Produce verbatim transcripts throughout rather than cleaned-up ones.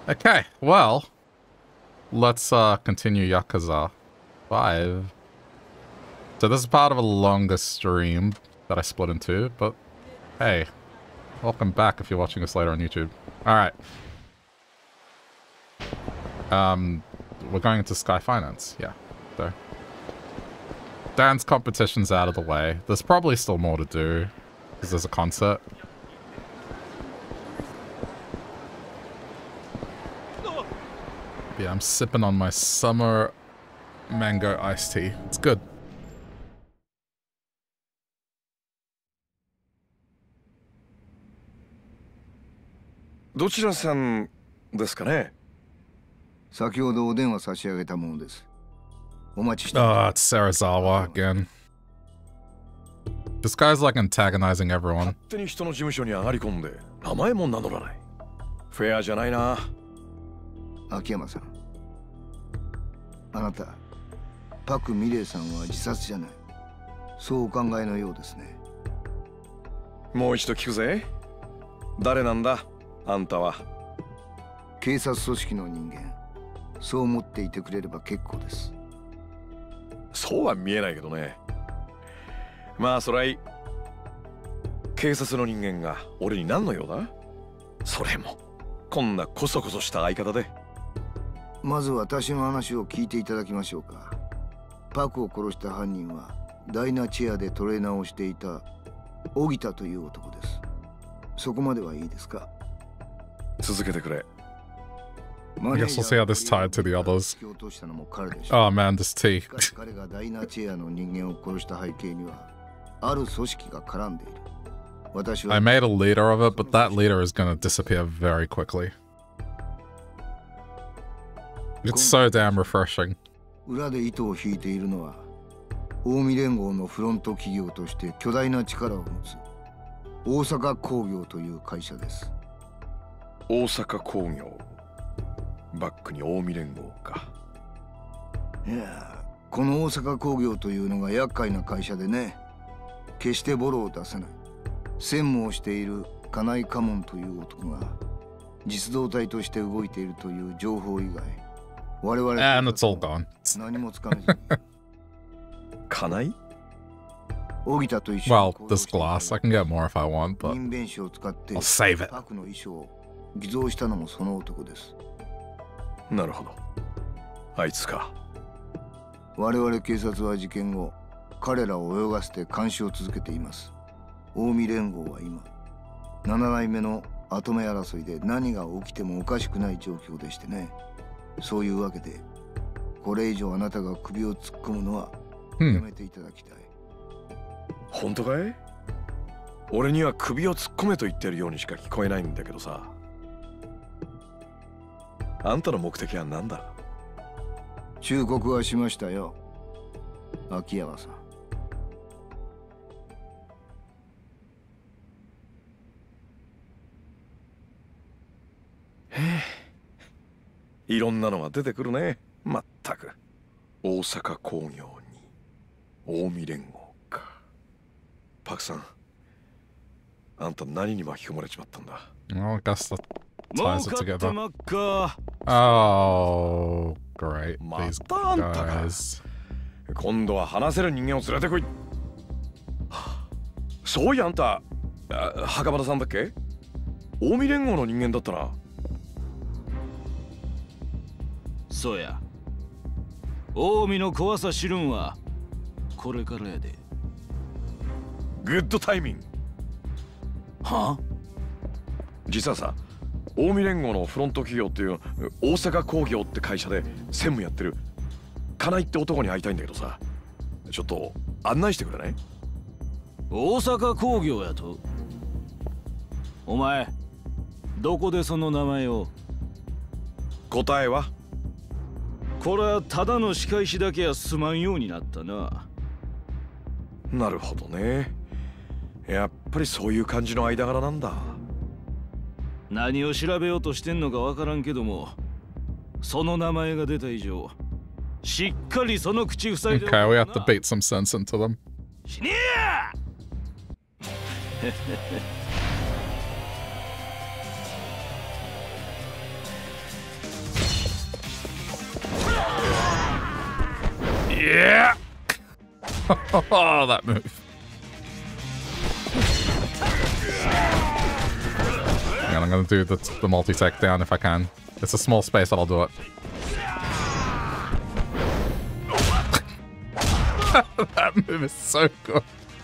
Okay, well, let's uh, continue Yakuza five. So this is part of a longer stream that I split in two, but hey, welcome back if you're watching this later on YouTube. Alright. Um, we're going into Sky Finance, yeah. So, dance competition's out of the way. There's probably still more to do, because there's a concert. Yeah, I'm sipping on my summer mango iced tea. It's good. Ah, it's Serizawa again. This guy's like antagonizing everyone. Akiyama-san, あなた、パク・ミレイさんは自殺じゃない。そうお考えのようですね。 もう一度聞くぜ。誰なんだ、あんたは。 警察組織の人間。そう思っていてくれれば結構です。 そうは見えないけどね。まあそれはいい。警察の人間が俺に何の用だ？それもこんなコソコソした相方で。 まず私の話を聞いていただきましょうか。パクを殺した犯人はダイナチェアでトレーナーをしていた荻田という男です。そこまではいいですか？ 続けてくれ。 I guess we'll see how this tied to the others. Oh man, this tea. I made a leader of it, but that leader is gonna disappear very quickly. It's so damn refreshing. 裏で糸を引いているのは近江連合のフロント企業として巨大な力を持つ大阪工業という会社です。 大阪工業。バックに近江連合か。 いや、この大阪工業というのが厄介な会社でね。決してボロを出さない。専務をしている金井家門という男が実動隊として動いているという情報以外。我々 And it's all gone. 何もつかめず。 金井？ Well, this glass. I can get more if I want, but I'll save it. 偽造したのもその男です。 なるほど。あいつか。 我々警察は事件後、彼らを泳がせて監視を続けています。近江連合は今、七代目の跡目争いで何が起きてもおかしくない状況でしてね。そういうわけで、これ以上あなたが首を突っ込むのはやめていただきたい。 本当かい？俺には首を突っ込めと言ってるようにしか聞こえないんだけどさ。あんたの目的は何だ？ 忠告はしましたよ、秋山さん。 へえ、いろんなのが出てくるね。まったく。大阪工業に近江連合か。パクさん、あんた何に巻き込まれちまったんだ？ Well, I guess that ties it together. Oh, great. These guys. 今度は話せる人間を連れてこい。そういやあんた、袴田さんだっけ？近江連合の人間だったな。 そうや。近江の怖さ知るんはこれからやで。 グッドタイミング。 はあ？ 実はさ、近江連合のフロント企業っていう大阪工業って会社で専務やってる金井って男に会いたいんだけどさ、ちょっと案内してくれない？ 大阪工業やと？お前どこでその名前を？ 答えは？ これはただの仕返しだけはすまんようになったな。 なるほどね。やっぱりそういう感じの間柄なんだ。 何を調べようとしてんのかわからんけども、その名前が出た以上、しっかりその口塞いで。 Okay, we have to beat some sense into them. 死ねや Yeah! Oh, that move. And I'm gonna do the, the multi-tech down if I can. It's a small space, but I'll do it. That move is so good.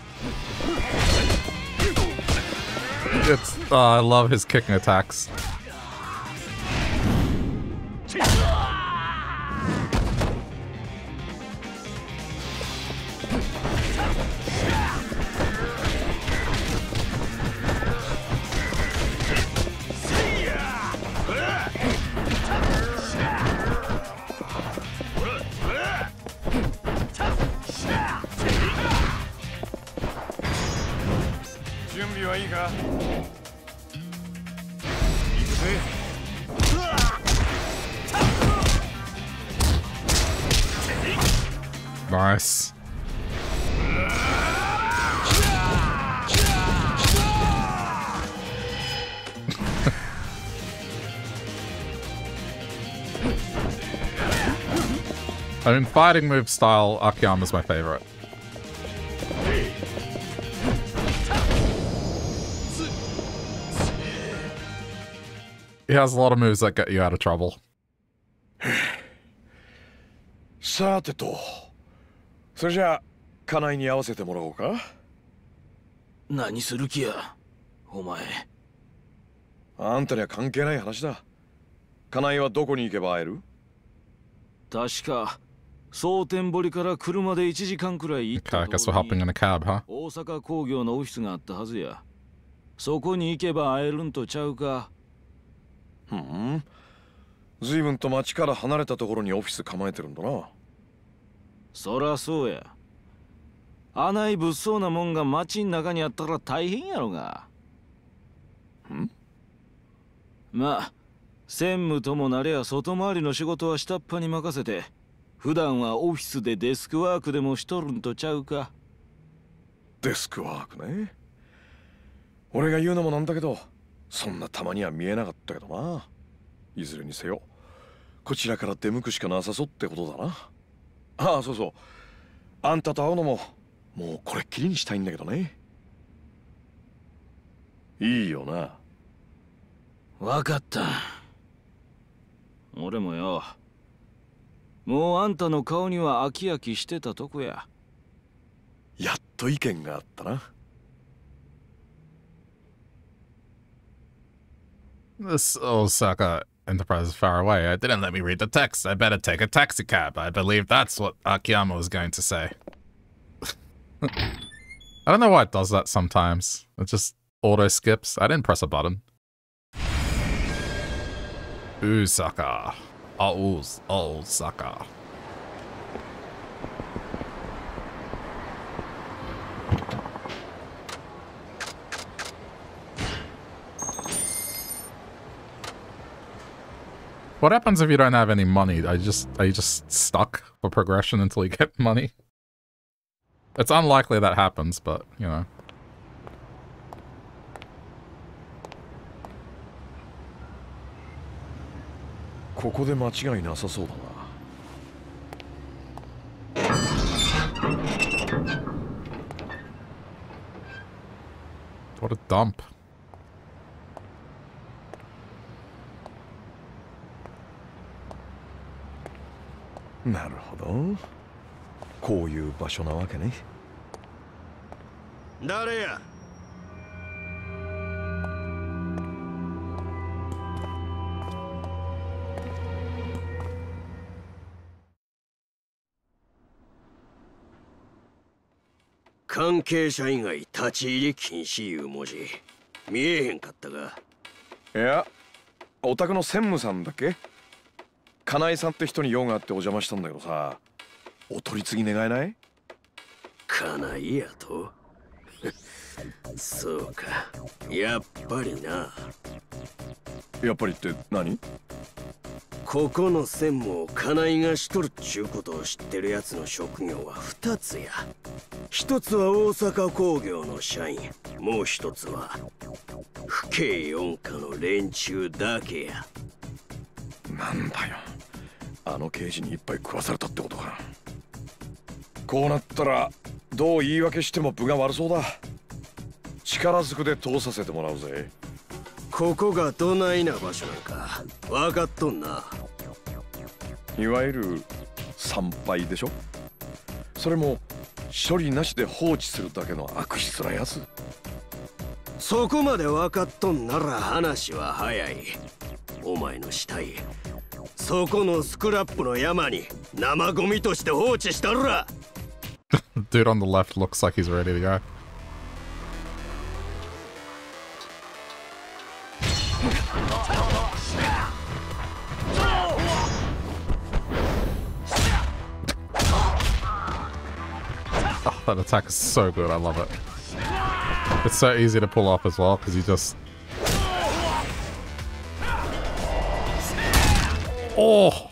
It's, oh, I love his kicking attacks. Nice. I mean, fighting move style, Akiyama's my favorite. He has a lot of moves that get you out of trouble. さてと、それじゃあ家内に合わせてもらおうか。 何する気や、お前。 あんたには関係ない話だ。家内はどこに行けば会える？ 確か蒼天堀から車でいちじかんくらい行ったところに Okay, I guess we're hopping in a cab, huh? 大阪工業のオフィスがあったはずや。そこに行けば会えるんとちゃうか。 ふん。随分と町から離れたところにオフィス構えてるんだな。 そらそうや。あない物騒なもんが町ん中にあったら大変やろが。 ん？ まあ専務ともなれや外回りの仕事は下っ端に任せて、普段はオフィスでデスクワークでもしとるんとちゃうか。 デスクワークね。俺が言うのもなんだけど、そんなたまには見えなかったけどな。いずれにせよこちらから出向くしかなさそうってことだな。ああ、そうそう、あんたと会うのももうこれっきりにしたいんだけどね。いいよな。 わかった。俺もよ、もうあんたの顔には飽き飽きしてたとこや。 やっと意見があったな。 This Osaka Enterprise is far away. I didn't let me read the text. I better take a taxi cab. I believe that's what Akiyama was going to say. I don't know why it does that sometimes. It just auto skips. I didn't press a button. Osaka. Oh, Osaka. What happens if you don't have any money? Are you just, are you just stuck for progression until you get money? It's unlikely that happens, but, you know. ここで間違いなさそうだな。 What a dump. なるほど。こういう場所なわけね。 誰や。関係者以外立ち入り禁止いう文字見えへんかったが。 いや、お宅の専務さんだっけ？金井さんって人に用があってお邪魔したんだけどさ、お取り次ぎ願えない？ 金井やとそうか、やっぱりな。 やっぱりって何？ ここの専務を金井がしとるっちゅうことを知ってるやつの職業は二つや。一つは大阪工業の社員、もう一つは府警四課の連中だけや。 なんだよ、あの刑事にいっぱい食わされたってことか。 こうなったらどう言い訳しても分が悪そうだ。力ずくで通させてもらうぜ。 ここがどないな場所なんか分かっとんな。 いわゆる参拝でしょ。それも処理なしで放置するだけの悪質なやつ。 そこまで分かっとんなら話は早い。お前の死体そこのスクラップの山に生ゴミとして放置したら。 Dude on the left looks like he's ready to go. Oh, that attack is so good, I love it. It's so easy to pull off as well, because you just... Oh!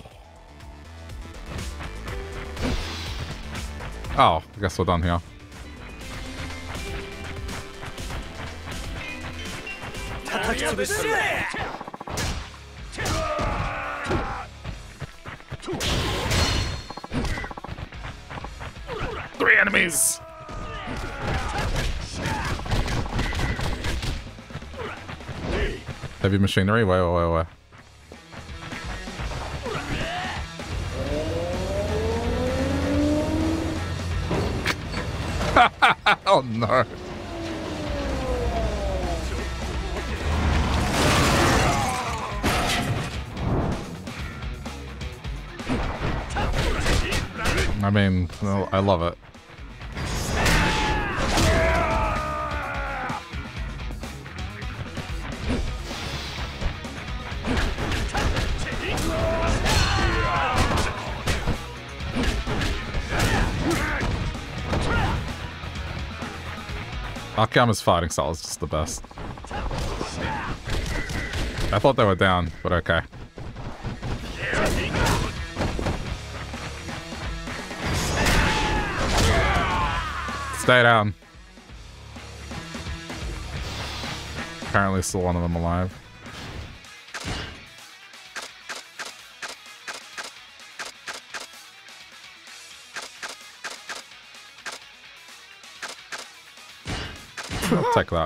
Oh, I guess we're done here. Three enemies! Heavy machinery? Wait, wait, wait, wait. Oh no. I mean, well, I love it. Akiyama's fighting style is just the best. I thought they were down, but okay. Stay down. Apparently still one of them alive. I'll take that.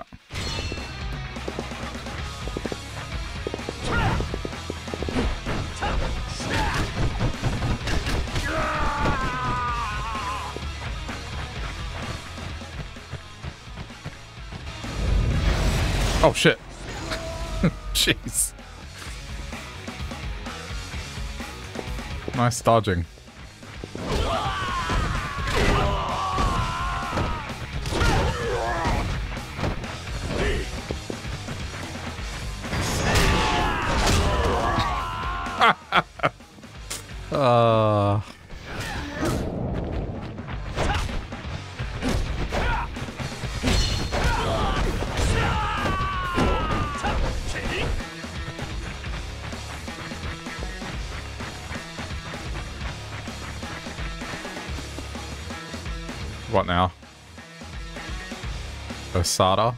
Oh shit. Jeez. Nice dodging. uh... What now? Osada?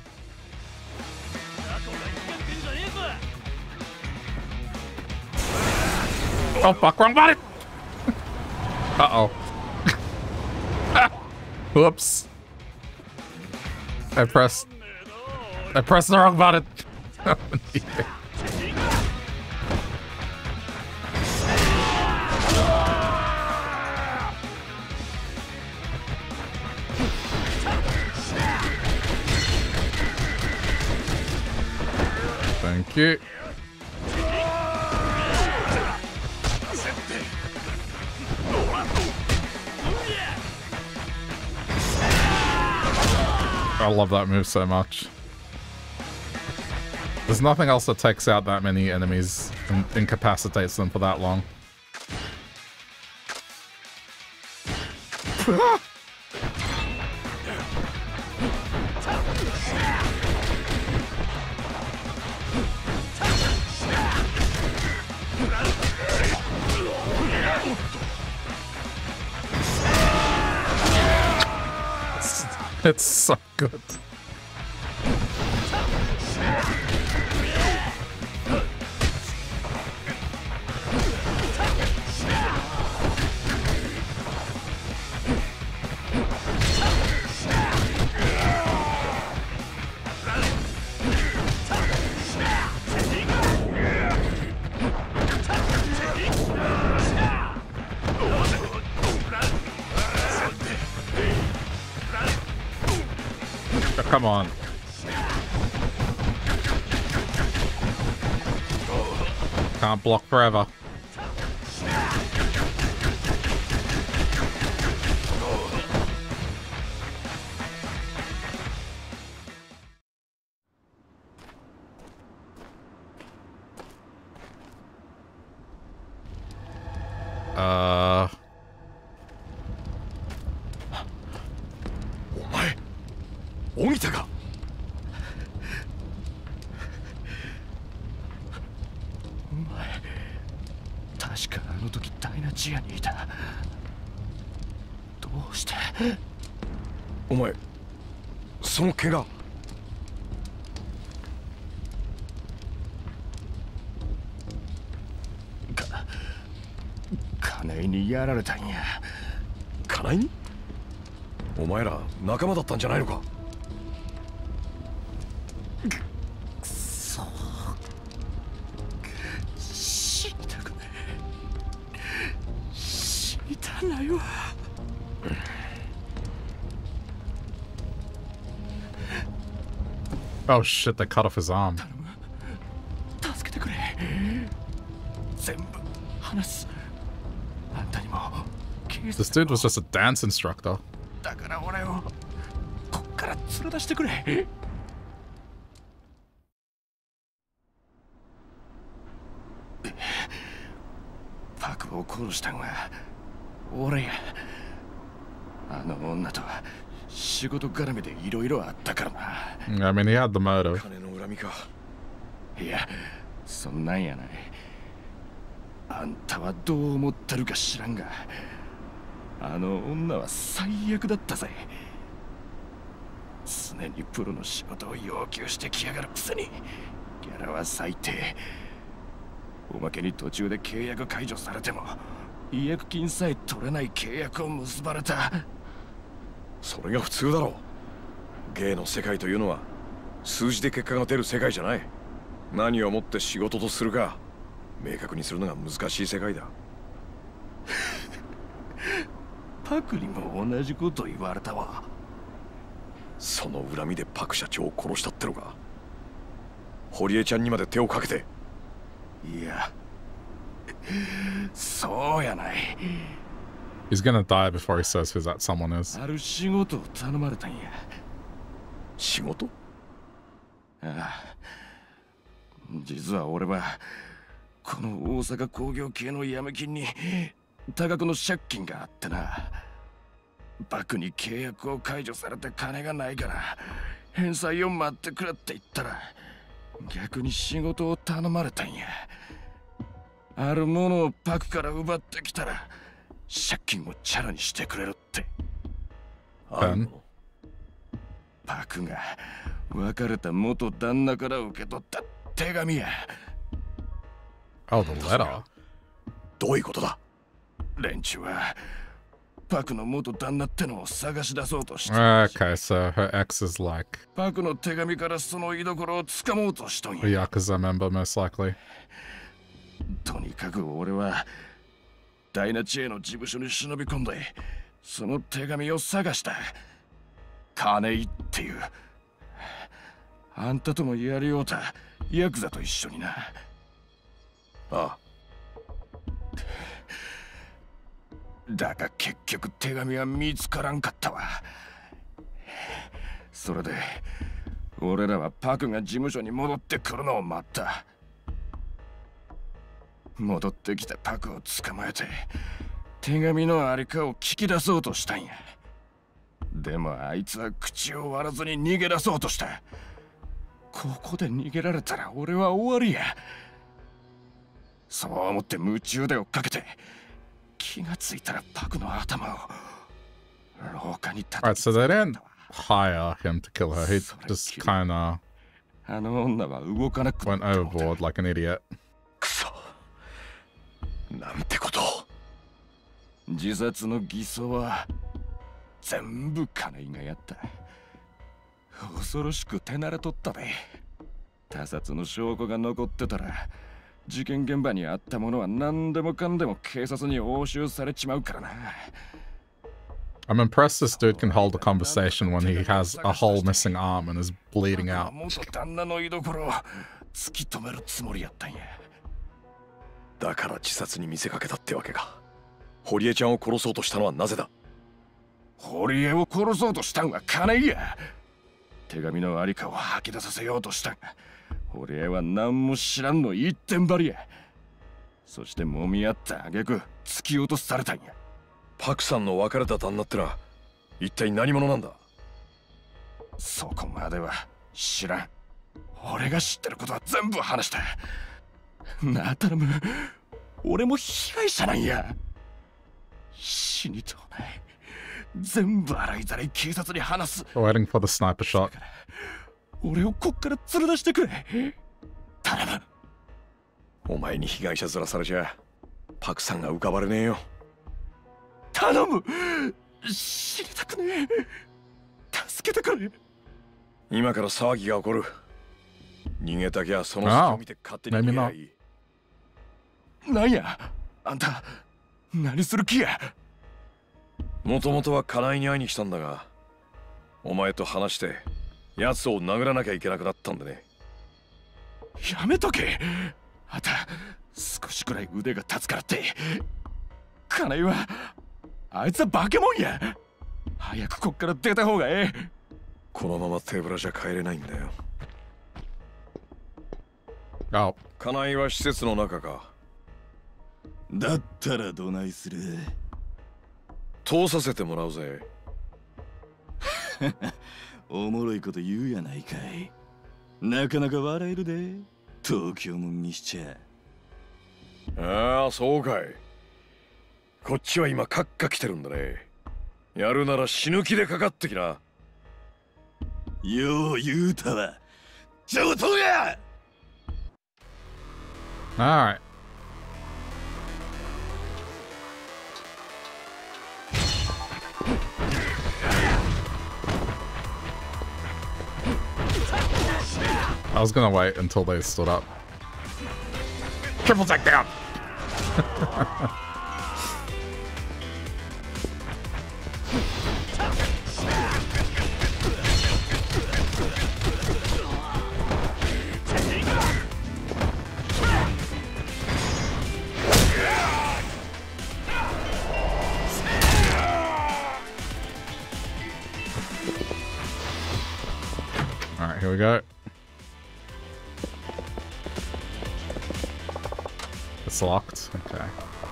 Oh fuck, wrong button! Uh-oh. Whoops. I pressed... I pressed the wrong button! Thank you. I love that move so much. There's nothing else that takes out that many enemies and incapacitates them for that long. It's so good. come on. Can't block forever. Uh... お前、荻田か。 お前、確かあの時ダイナチアにいた。どうして？ お前、その怪我。 か、金井にやられたんや。 金井に？お前ら仲間だったんじゃないのか。 くそ、死にたくねえ。死にたないわ。 Oh shit, they cut off his arm. 助けてくれ。全部話す。あんたにも。 This dude was just a dance instructor. だから俺をこっから連れ出してくれ。パクを殺したんは俺や。あの女とは仕事絡みでいろいろあったからな。 I mean, he had the motive. 金の恨みか。 いや、そんなんやない。あんたはどう思ってるか知らんが、あの女は最悪だったぜ。常にプロの仕事を要求してきやがるくせにギャラは最低。おまけに途中で契約解除されても違約金さえ取れない契約を結ばれた。 それが普通だろう。芸の世界というのは数字で結果が出る世界じゃない。何をもって仕事とするか明確にするのが難しい世界だ。 パクにも同じこと言われたわ。 その恨みでパク社長を殺したってのか。堀江ちゃんにまで手をかけて。 いや、そうやない。 He's gonna die before he says who that someone is. ある仕事を頼まれたんや。 仕事？ ああ、実は俺はこの大阪工業系のヤメ金に多額の借金があってな。バクに契約を解除されて金がないから返済を待ってくれって言ったら逆に仕事を頼まれたんや。あるものをバクから奪ってきたら借金をチャラにしてくれるって。 あるもの？ バクが別れた元旦那から受け取った手紙や。 Oh, the letter. どういうことだ？ 連中はパクの元旦那ってのを探し出そうとして。 Okay, so her ex is like パクの手紙からその居所をつかもうとしとんや。 a Yakuza member, most likely. とにかく俺はダイナチエの事務所に忍び込んでその手紙を探した。金井っていうあんたともやりようたヤクザと一緒にな。 ああ。 だが結局手紙は見つからんかったわ。それで俺らはパクが事務所に戻ってくるのを待った。戻ってきたパクを捕まえて手紙のありかを聞き出そうとしたんや。でもあいつは口を割らずに逃げ出そうとした。ここで逃げられたら俺は終わりや。そう思って夢中で追っかけて気がついたらパクの頭を廊下に立て。 Alright, so they didn't hire him to kill her. He just kinda あの女は動かなく went overboard like an idiot. くそ。なんてことを。 自殺の偽装は全部金井がやった。恐ろしく手慣れとったで。他殺の証拠が残ってたら事件現場にあったものは何でもかんでも警察に押収されちまうからな。 I'm impressed this dude can hold a conversation when he has a whole missing arm and is bleeding out. だから自殺に見せかけたってわけか。堀江ちゃんを殺そうとしたのはなぜだ。 堀江を殺そうとしたんは金井や。手紙のありかを吐き出させようとしたんが、堀江は何も知らんの一点張りや。そして揉み合った挙句突き落とされたんや。 パクさんの別れた旦那ってのは一体何者なんだ。 そこまでは知らん。俺が知ってることは全部話した。なあ頼む、俺も被害者なんや。死にとうない。全部洗いざらい警察に話す。 Waiting for the sniper shot. 俺をこっから連れ出してくれ。頼む。 お前に被害者面されちゃパクさんが浮かばれねえよ。 頼む、死にたくねえ。助けてくれ。 今から騒ぎが起こる。逃げたきゃその隙を見て勝手に逃げりゃいい。 なんやあんた、何する気や。 もともとは金井に会いに来たんだが、お前と話して奴を殴らなきゃいけなくなったんでね。 やめとけ。あんた少しくらい腕が立つからって。金井はあいつは化け物や。早くこっから出た方がええ。 このまま手ぶらじゃ帰れないんだよ。 あ、 金井は施設の中か。 だったらどないする。 通させてもらうぜ。 おもろいこと言うやないかい。なかなか笑えるで、東京もんにしちゃ。 ああ、そうかい。こっちは今カッカ来てるんだね。やるなら死ぬ気でかかってきな。 よう言うたわ。上等や。 alright. I was gonna wait until they stood up. Triple takedown! Alright, here we go. It's locked. Okay.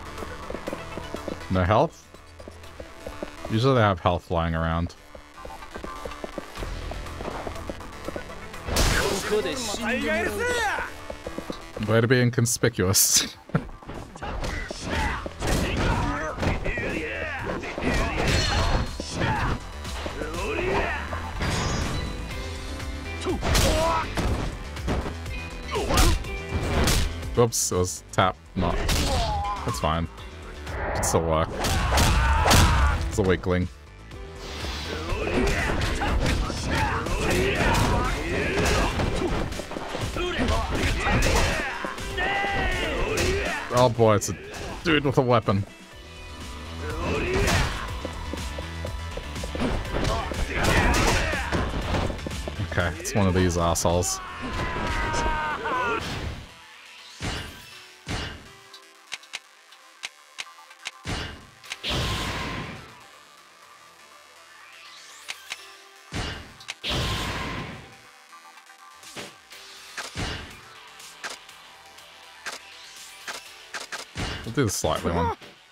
No health? Usually they have health lying around. Way to be inconspicuous. Whoops, it was tap, not. That's fine. It can still work. It's a weakling. Oh boy, it's a dude with a weapon. Okay, it's one of these assholes. We'll do the slightly one.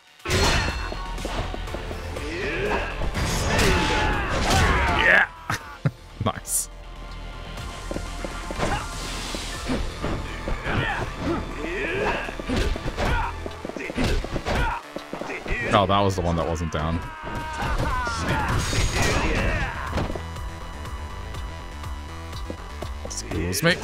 Yeah! Nice. Oh, that was the one that wasn't down. Excuse me.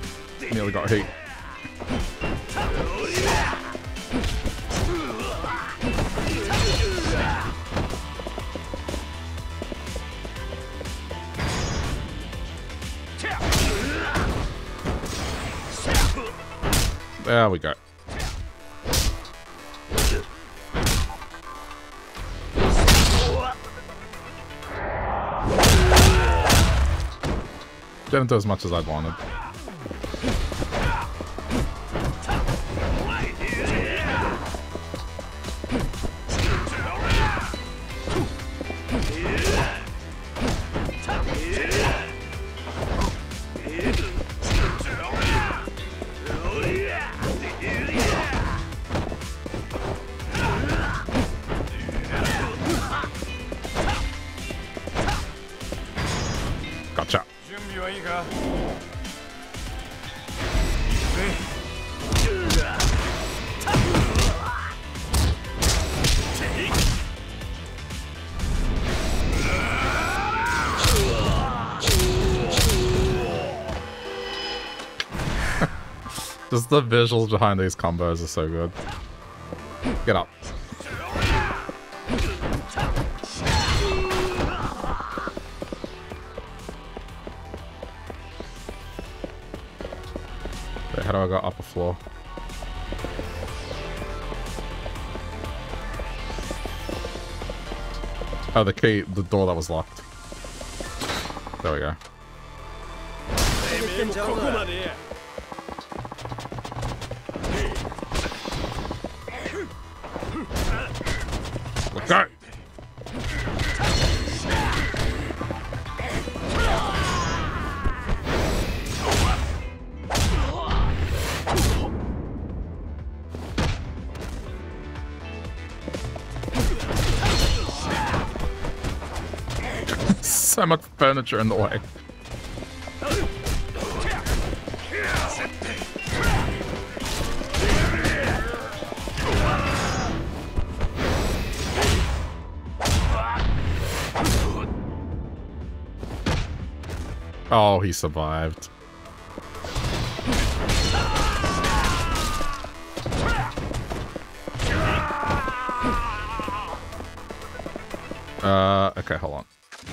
Nearly got hit. There we go. Didn't do as much as I'd wanted. Gotcha. Just the visuals behind these combos are so good. Get up. Wait, how do I go up a floor? Oh, the key, the door that was locked. There we go. Look out! So much furniture in the way. Oh, he survived. Uh, okay, hold on.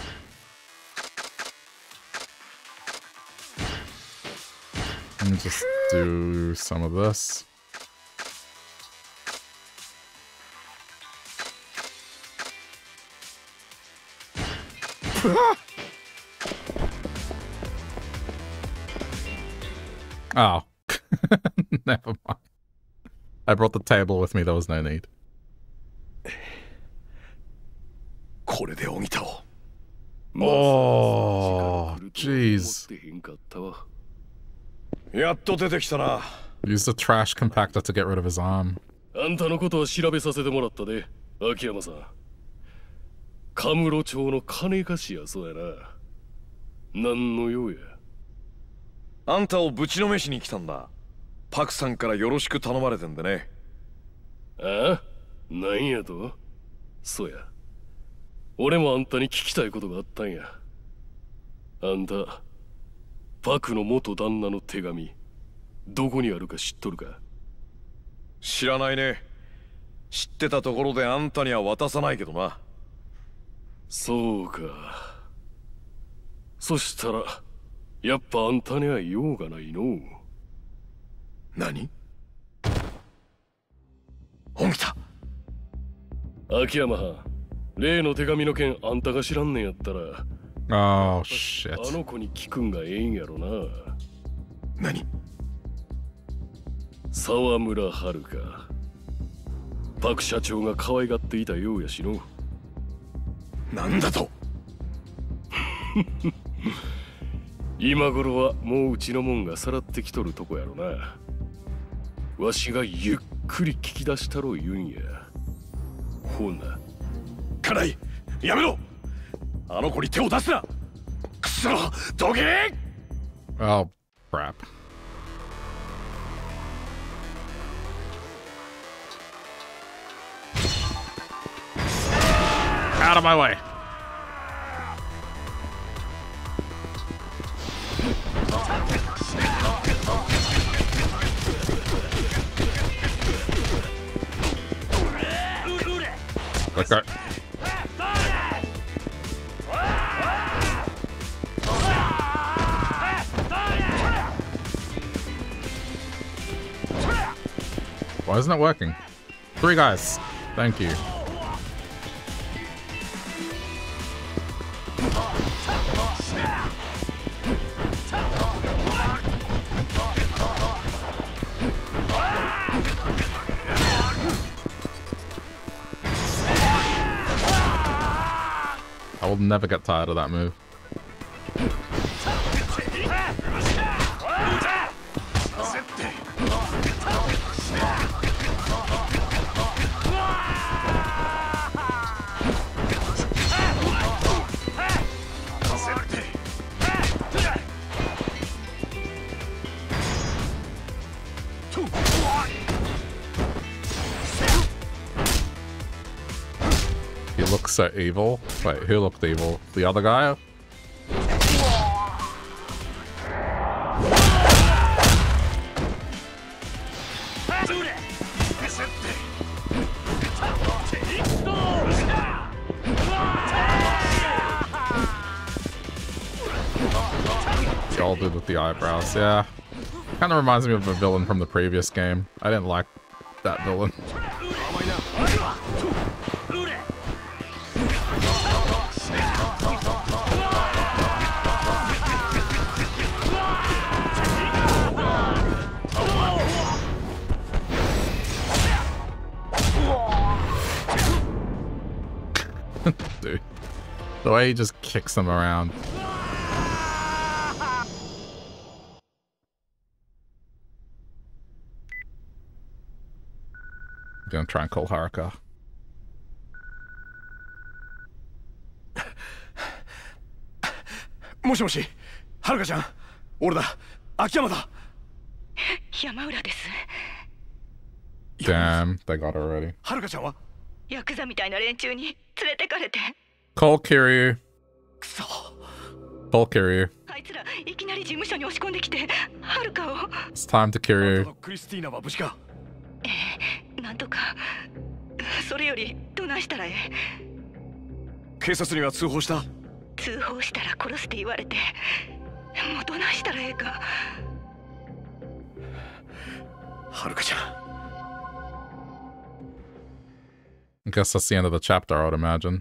Let me just do some of this. Oh. Never mind. I brought the table with me, there was no need. Oh, jeez. Use the trash compactor to get rid of his arm. あんたのことを調べさせてもらったで、秋山さん。カムロ町の金貸しやそうやな。何の用や。 あんたをぶちのめしに来たんだ。パクさんからよろしく頼まれてんでね。 ああ、なんやと？そうや。俺もあんたに聞きたいことがあったんや。あんた、パクの元旦那の手紙、どこにあるか知っとるか？ 知らないね。知ってたところであんたには渡さないけどな。 そうか。そしたら、やっぱあんたには用がないの。 何？本気だ。 秋山はん、例の手紙の件あんたが知らんねんやったら、 Oh, shit. あの子に聞くんがええんやろな。 何？ 沢村遥か。パク社長が可愛がっていたようやしの。 なんだと？ 今頃はもううちのもんがさらってきとるとこやろな。わしがゆっくり聞き出したろ言うんや。ほな。 家内、やめろ！あの子に手を出すな！くそ！どけ！ Oh, crap. Out of my way. Okay. Why isn't it working? Three guys. Thank you. I will never get tired of that move. He looks so evil. Wait, who looked evil? The other guy? Y'all did with the eyebrows, yeah. Kind of reminds me of a villain from the previous game. I didn't like that villain. Dude, the way he just kicks them around. I'm gonna try and call Haruka. Moshi, Haruka-chan. Ore da. Akiyama da. Yamaura desu. Damn, they got it already. Haruka-chan wa? Yakuza みたいな連中に連れてかれて。 Call Kiryu. くそ。 Call Kiryu. あいつらいきなり事務所に押し込んできて、はるかを。 It's time to Kiryu. クリスティーナは無事か？ ええ、なんとか。それよりどないしたらええ？ 警察には通報した？ 通報したら殺すって言われて、もうどないしたらええか。 はるかちゃん。 I guess that's the end of the chapter, I would imagine.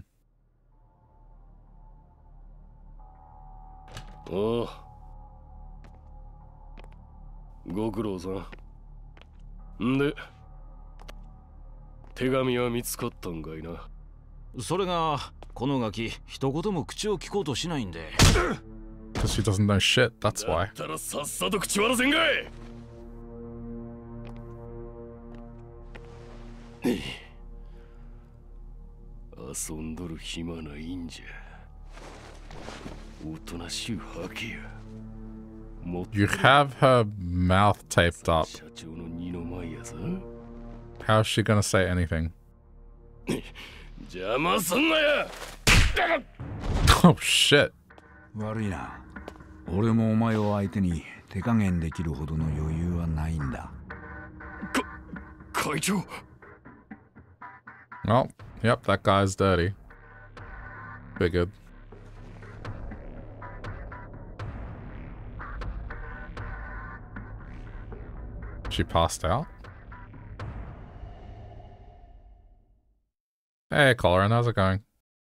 おう。ご苦労さん。んで、手紙は見つかったんかいな。 それが、このガキ、一言も口を聞こうとしないんで。 Because she doesn't know shit, that's why. だったらさっさと口割らせんかい。遊んどる暇ないんじゃ。おとなしゅうはけや。 You have her mouth taped up. 社長の二の前やさ。 How is she gonna say anything? 邪魔すんなや。 Oh shit. 悪いな。俺もお前を相手に手加減できるほどの余裕はないんだ。 か、会長。 Well, yep, that guy's dirty. Figured. She passed out? Hey, Colin, how's it going?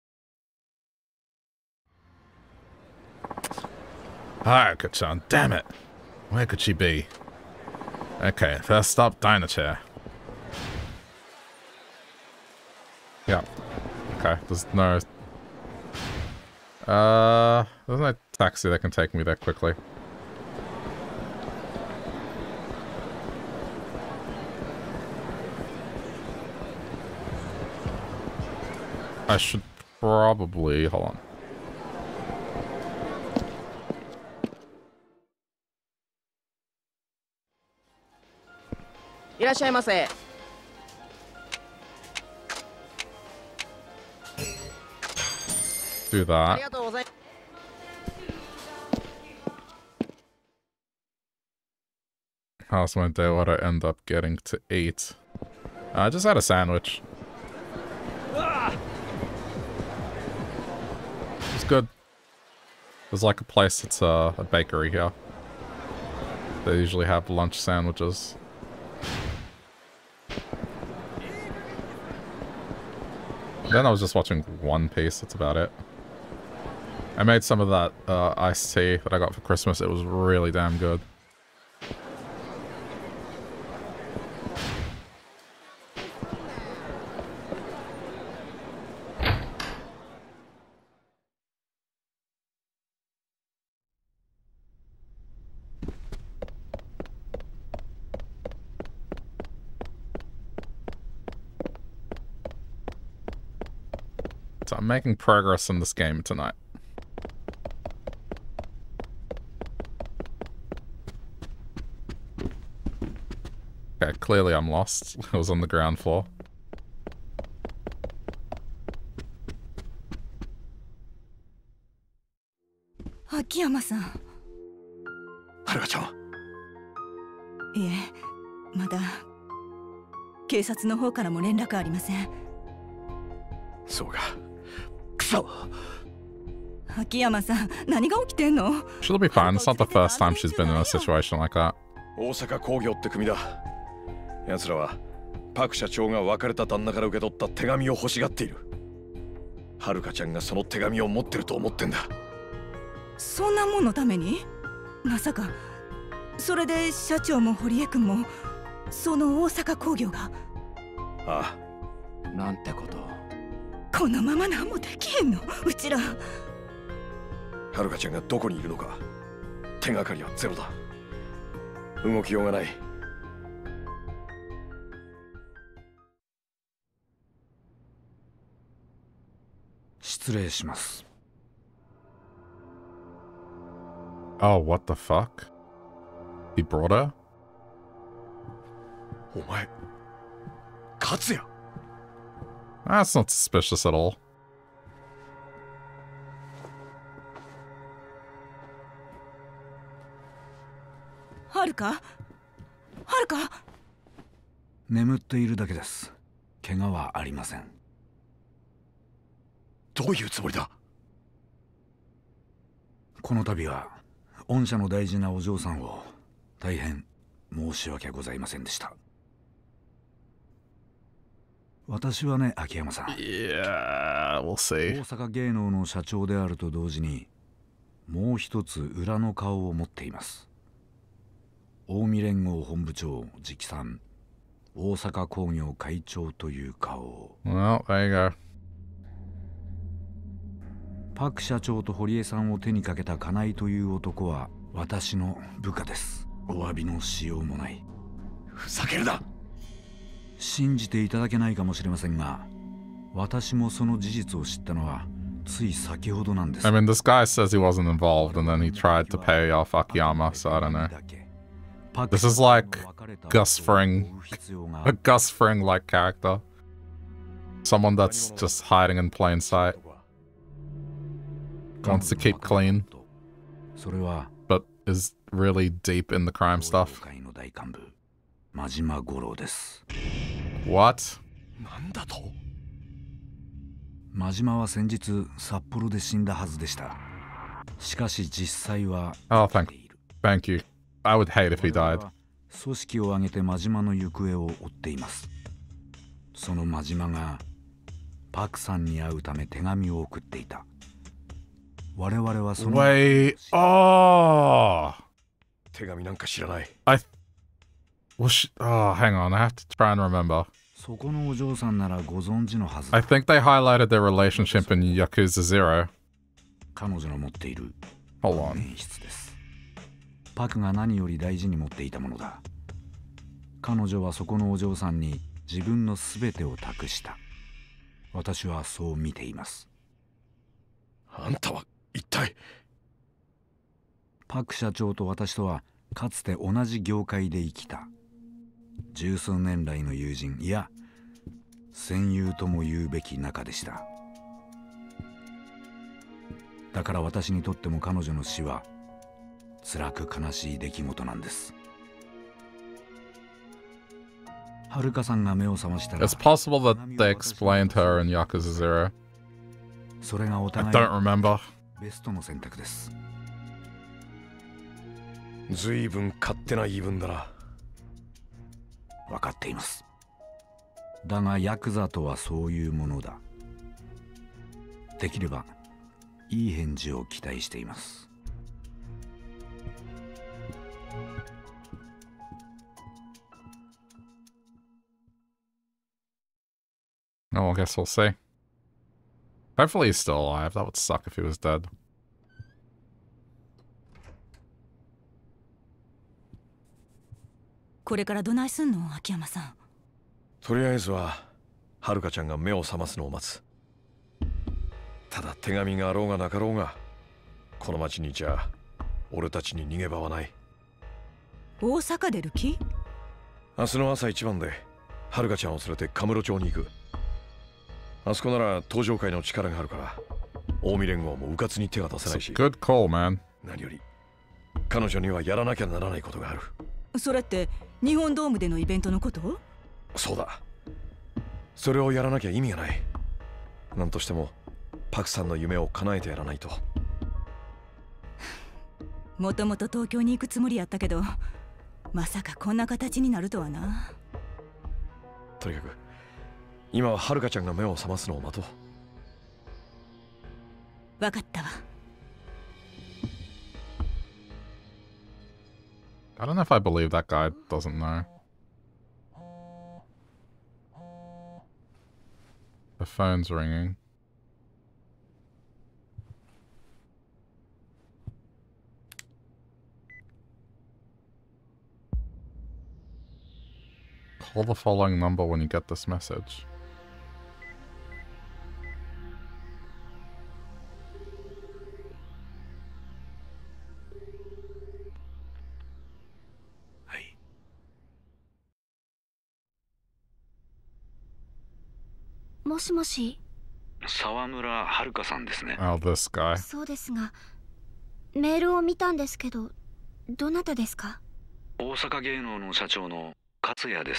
Haruka-chan, damn it! Where could she be? Okay, first stop, Dynachair. Yeah. Okay, there's no... Uh, there's no taxi that can take me there quickly. I should probably... Hold on. Do that. How's my day? What I end up getting to eat? I just had a sandwich. It's good. There's like a place that's uh, a bakery here. They usually have lunch sandwiches. Then I was just watching One Piece, that's about it. I made some of that uh, iced tea that I got for Christmas. It was really damn good. So I'm making progress in this game tonight. Okay, clearly I'm lost. I was on the ground floor. Akiyama-san. はるかちゃん。 いえ、まだ警察の方からも連絡ありません。 そうか。くそ。 秋山さん、何が起きてんの？ She'll be fine. It's not the first time she's been in a situation like that. 大阪工業って組だ。奴らはパク社長が別れた旦那から受け取った手紙を欲しがっている。はるかちゃんがその手紙を持ってると思ってんだ。 そんなもんのために？まさかそれで社長も堀江君もその大阪工業が？ ああ。なんてこと。 このまま何もできへんの、うちら。 はるかちゃんがどこにいるのか手がかりはゼロだ。動きようがない。 失礼します。 Oh, what the fuck? He brought her? お前、勝也。 That's not suspicious at all. はるか？はるか？ 眠っているだけです。怪我はありません。 どういうつもりだ？ この度は御社の大事なお嬢さんを大変申し訳ございませんでした。私はね、秋山さん。 Yeah, we'll see. 大阪芸能の社長であると同時に、もう一つ裏の顔を持っています。近江連合本部長直参、大阪工業会長という顔を。 Well, there you go. パク社長と堀江さんを手にかけた金井という男は私の部下です。お詫びのしようもない。 ふざけるな。 信じていただけないかもしれませんが、私もその事実を知ったのはつい先ほどなんです。 I mean, this guy says he wasn't involved and then he tried to pay off Akiyama, so I don't know. This is like Gus Fring, a Gus Fring-like character. Someone that's just hiding in plain sight. Wants to keep clean, but is really deep in the crime stuff. What? なんだと？ 真島は先日札幌で死んだはずでした。しかし実際は Oh, thank, thank you. I would hate if he died. 組織を挙げて真島の行方を追っています。その真島がパクさんに会うため手紙を送っていた。我々はその Wait, oh! 手紙なんか知らない。 I well, sh oh, hang on, I have to try and remember. そこのお嬢さんならご存知のはず。 I think they highlighted their relationship in Yakuza Zero. 彼女の持っている Hold on. 演出です。パクが何より大事に持っていたものだ。彼女はそこのお嬢さんに自分のすべてを託した。私はそう見ています。 あんたは一体。 パク社長と私とはかつて同じ業界で生きた十数年来の友人、いや戦友とも言うべき仲でした。だから私にとっても彼女の死は辛く悲しい出来事なんです。はるかさんが目を覚ましたら It's possible that they explained her in Yakuza Zero. それがお I 互い don't remember. ベストの選択です。 ずいぶん勝手な言い分だな。 分かっています。だがヤクザとはそういうものだ。 できればいい返事を期待しています。 Oh, I guess we'll see. Hopefully he's still alive. That would suck if he was dead. これからどないすんの、秋山さん。 とりあえずははるかちゃんが目を覚ますのを待つ。ただ手紙があろうがなかろうが、この町にじゃ俺たちに逃げ場はない。 大阪出る気？ 明日の朝一番ではるかちゃんを連れてカムロ町に行く。あそこなら東上会の力があるから近江連合もうかつに手が出せないし。 Good call, man. 何より彼女にはやらなきゃならないことがある。 それって日本ドームでのイベントのこと？ そうだ。それをやらなきゃ意味がない。何としてもパクさんの夢を叶えてやらないと。 もともと東京に行くつもりやったけど、まさかこんな形になるとはな。 とにかく今ははるかちゃんが目を覚ますのを待とう。 わかったわ。 I don't know if I believe that guy doesn't know. The phone's ringing. Call the following number when you get this message. Hey. もしもし。 沢村遥さんですね。 Oh, this guy. そうですが、メールを見たんですけど、どなたですか？ 大阪芸能の社長の勝也です。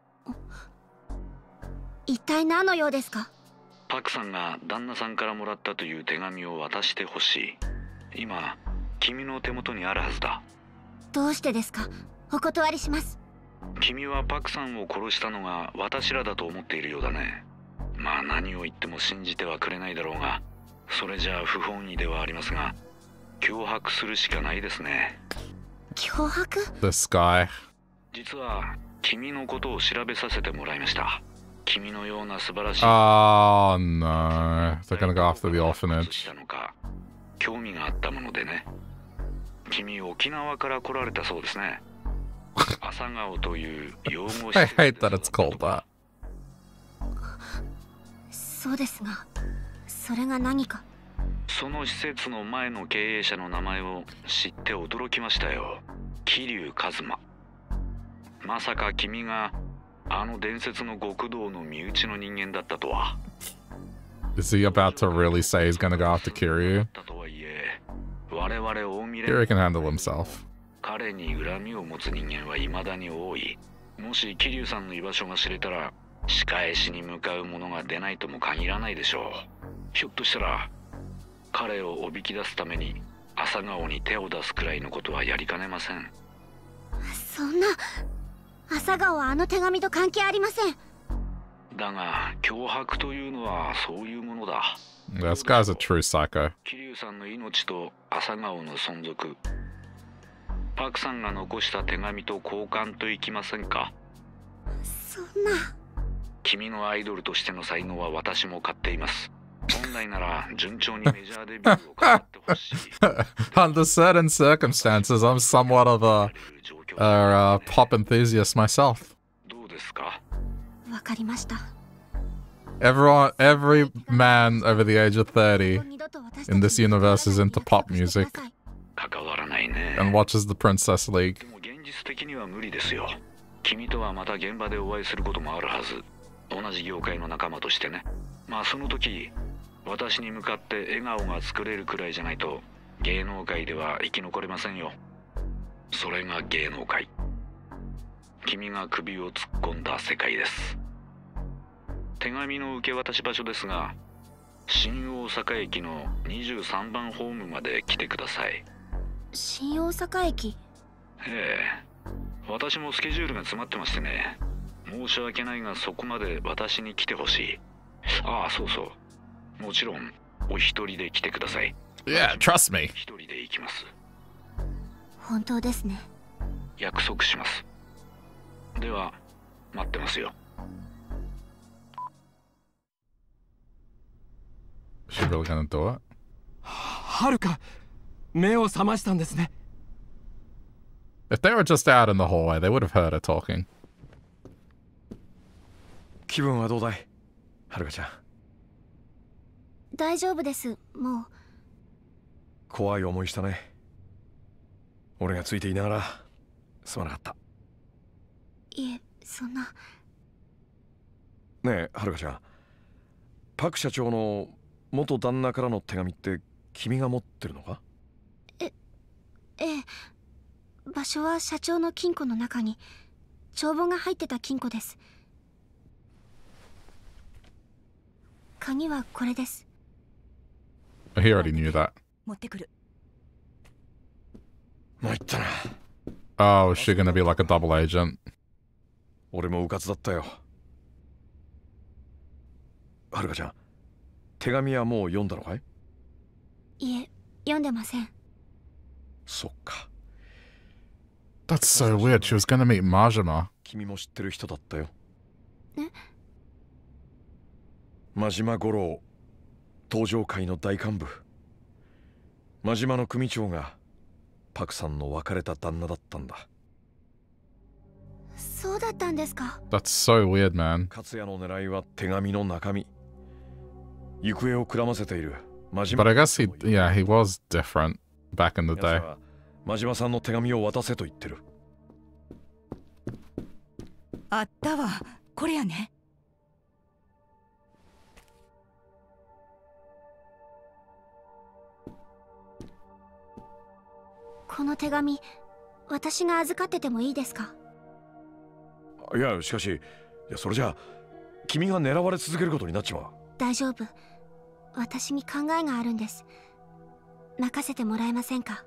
一体何の用ですか？ パクさんが旦那さんからもらったという手紙を渡してほしい。今君の手元にあるはずだ。 どうしてですか？お断りします。 君はパクさんを殺したのが私らだと思っているようだね。まあ何を言っても信じてはくれないだろうが、それじゃあ不本意ではありますが、脅迫するしかないですね。 脅迫？ This guy. 実は君のことを調べさせてもらいました。君のような素晴らしい。 Oh no. They're gonna go after the orphanage. 興味があったものでね。君沖縄から来られたそうですね。朝顔という養護施設。 I hate that it's called that. そうですが、それが何か？ その施設の前の経営者の名前を知って驚きましたよ。桐生一馬。まさか君があの伝説の極道の身内の人間だったとは。 Is he about to really say he's gonna go after Kiryu? Kiryu can handle himself. 彼に恨みを持つ人間は未だに多い。もし桐生さんの居場所が知れたら、仕返しに向かう者が出ないとも限らないでしょう。ひょっとしたら彼をおびき出すために朝顔に手を出すくらいのことはやりかねません。 そんな、朝顔はあの手紙と関係ありません。 だが脅迫というのはそういうものだ。 This guy's a true psycho. 桐生さんの命と朝顔の存続、パクさんが残した手紙と交換といきませんか？ そんな。 君のアイドルとしての才能は私も買っています。本来なら順調にメジャーデビューを飾ってほしい。 Under certain circumstances, I'm somewhat of a, a, a pop enthusiast myself. どうですか？ わかりました。 Everyone, every man over the age of thirty in this universe is into pop music and watches the Princess League. でも現実的には無理ですよ。君とはまた現場でお会いすることもあるはず。同じ業界の仲間としてね。まあその時、私に向かって笑顔が作れるくらいじゃないと芸能界では生き残れませんよ。それが芸能界。君が首を突っ込んだ世界です。手紙の受け渡し場所ですが、新大阪駅のにじゅうさんばんホームまで来てください。 新大阪駅？ ええ、私もスケジュールが詰まってましてね。申し訳ないがそこまで私に来てほしい。ああ、そうそう。もちろんお一人で来てください。 Yeah, trust me. 一人で行きます。 本当ですね。 約束します。では待ってますよ。 She really gonna do it? はるか、目を覚ましたんですね。 If they were just out in the hallway, they would have heard her talking. 気分はどうだい、はるかちゃん。 大丈夫です。もう怖い思いしたね。俺がついていながらすまなかった。 いえ、そんな。 ねえ、はるかちゃん、パク社長の元旦那からの手紙って君が持ってるのか？ え、ええ。場所は社長の金庫の中に帳簿が入ってた金庫です。鍵はこれです。 He already knew that. 持ってくる。 参ったな。 Oh, is she gonna be like a double agent? 俺もうかつだったよ。はるかちゃん、手紙はもう読んだのかい？ いえ、読んでません。 そっか。 That's so weird. She was gonna meet Majima. 君も知ってる人だったよ。 え？ 真島五郎、東上会の大幹部。真島の組長がパクさんの別れた旦那だったんだ。 そうだったんですか。 That's so weird, man. 勝也の狙いは手紙の中身。行方をくらませている真島。 But I guess he, yeah, he was different back in the day. 真島さんの手紙を渡せと言ってる。 あったわ。これやね。 この手紙、私が預かっててもいいですか？ いや、しかし、いや、それじゃあ君が狙われ続けることになっちまう。 大丈夫。私に考えがあるんです。任せてもらえませんか？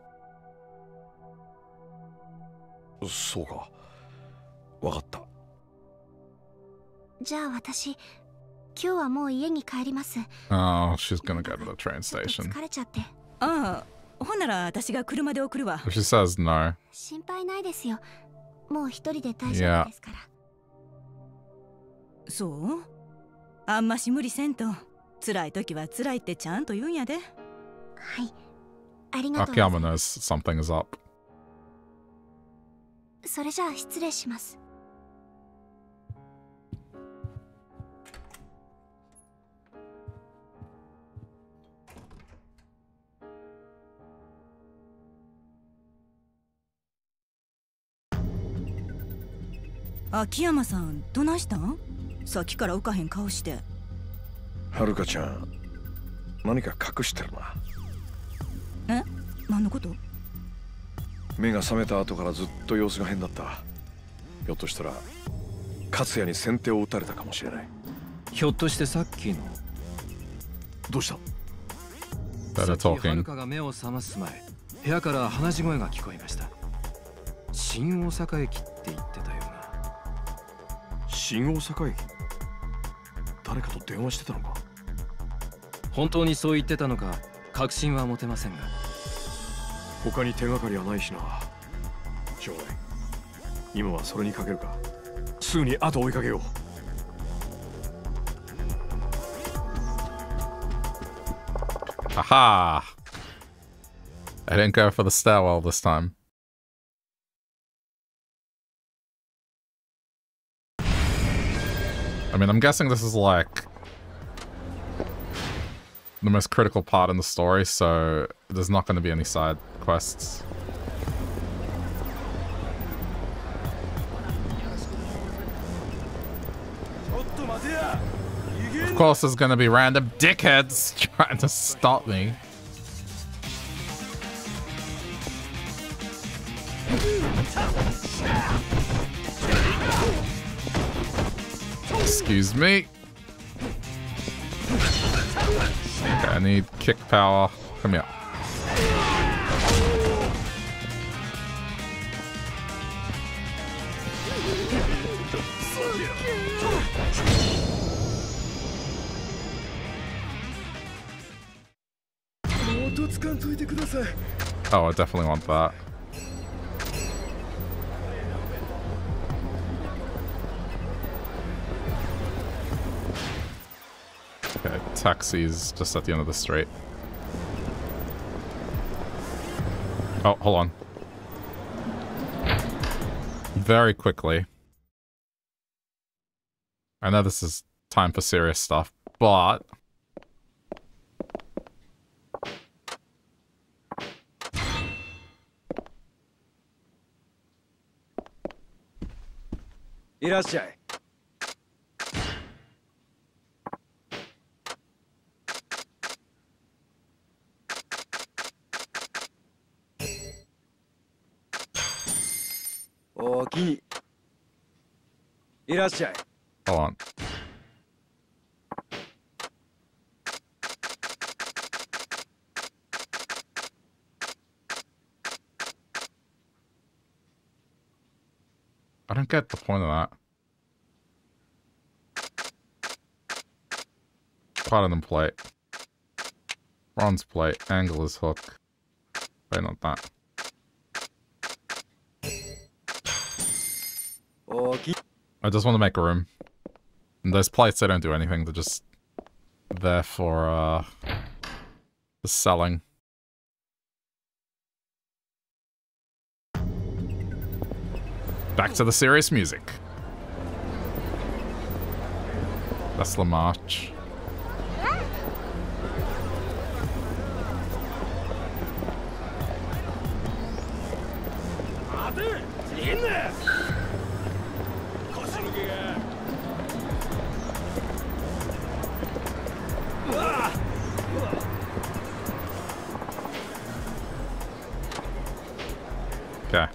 そうか。わかった。 じゃあ私、今日はもう家に帰ります。 Oh, she's gonna go to the train station. 疲れちゃって。 ああ、ほんなら私が車で送るわ。 If she says no. 心配ないですよ。もう一人で大丈夫ですから。 そう？あんまし無理せんと。辛い時は辛いってちゃんと言うんやで。 はい。ありがとう。 Akiyama knows something is up. それじゃあ失礼します。 秋山さん、どないしたん？さっきから浮かへん顔して。 はるかちゃん、何か隠してるな。 え？何のこと？ 目が覚めた後からずっと様子が変だった。ひょっとしたら勝也に先手を打たれたかもしれない。 ひょっとしてさっきの。 どうした？ さっきはるかが目を覚ます前、部屋から話し声が聞こえました。新大阪駅って言ってたような。 新大阪駅？誰かと電話してたのか？ 本当にそう言ってたのか確信は持てませんが。 他に手がかりはないしな。しょうがない。今はそれにかけるか。すぐに後を追いかけよう。 Aha! I didn't go for the stairwell this time. I mean, I'm guessing this is like the most critical part in the story, so there's not going to be any side quests. Of course, there's going to be random dickheads trying to stop me. Excuse me. Okay, I need kick power. Come here. Oh, I definitely want that. Okay, taxi's just at the end of the street. Oh, hold on. Very quickly. I know this is time for serious stuff, but... Irashai. Oki. Irashai. Hold on. I don't get the point of that. Platinum plate. Bronze plate. Angler's hook. Wait, not that. Okay. I just want to make room. And those plates, they don't do anything. They're just there for, uh... the selling. Back to the serious music. That's the march. Okay.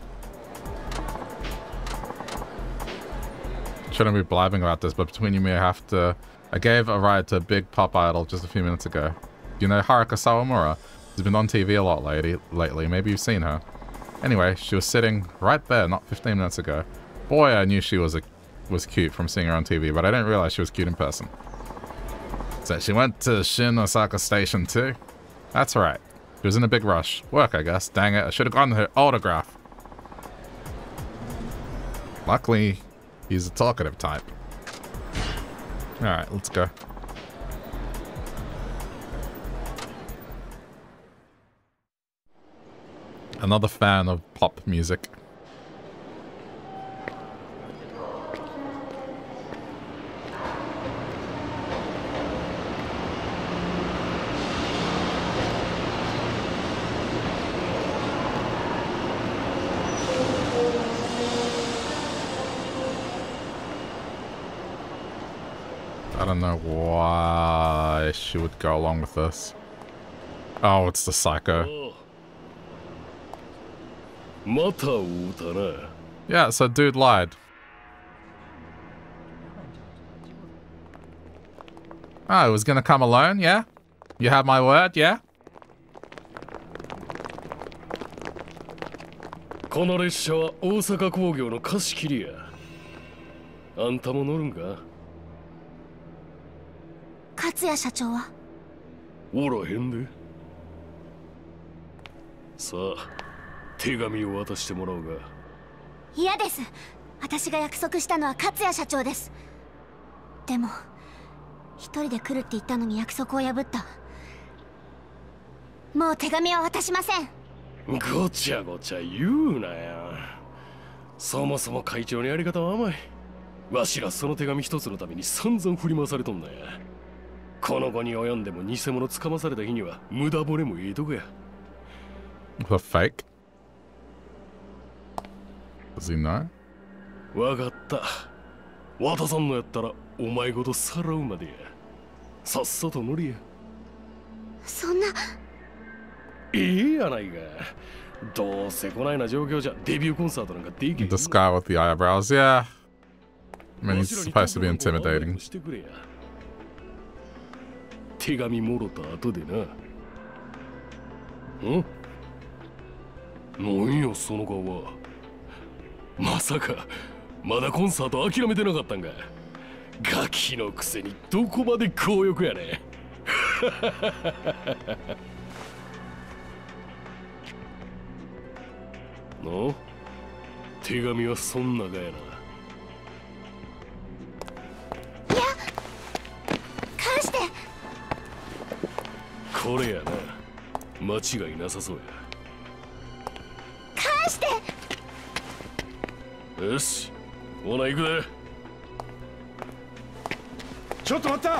Shouldn't be blabbing about this, but between you and me, I have to... I gave a ride to a big pop idol just a few minutes ago. You know Haruka Sawamura? She's been on T V a lot lately, lately. Maybe you've seen her. Anyway, she was sitting right there not fifteen minutes ago. Boy, I knew she was a, was cute from seeing her on T V, but I didn't realize she was cute in person. So she went to Shin Osaka Station too? That's right. She was in a big rush. Work, I guess. Dang it, I should have gotten her autograph. Luckily, he's a talkative type. Alright, let's go. Another fan of pop music. I don't know why she would go along with this. Oh, it's the psycho. Yeah, so dude lied. Oh, he was gonna come alone, yeah? You have my word, yeah? この列車は大阪工業の貸し切りや。あんたも乗るんか？ 勝谷社長は？ おらへんで。さあ、手紙を渡してもらおうが。 嫌です。私が約束したのは勝谷社長です。でも一人で来るって言ったのに約束を破った。もう手紙は渡しません。 ごちゃごちゃ言うなよ。そもそも会長のやり方は甘い。わしらその手紙一つのために散々振り回されとんだや。この後に及んでも偽物つかまされた日には無駄惚れもええとこや。 The fake? Does he know? わかった。渡さんのやったらお前ごとさらうまでや。さっさと乗りや。 そんな。 ええやないか。どうせこないな状況じゃデビューコンサートなんかできへん。 This guy with the eyebrows, yeah. I mean, he's supposed to be intimidating. 手紙もろた後でな。ん？なんやその顔は。まさかまだコンサート諦めてなかったんか。ガキのくせにどこまで強欲やね。 の手紙はそんながやな。いや、 返して。 これやな。間違いなさそうや。 返して。 よし、ほな行くで。 ちょっと待った。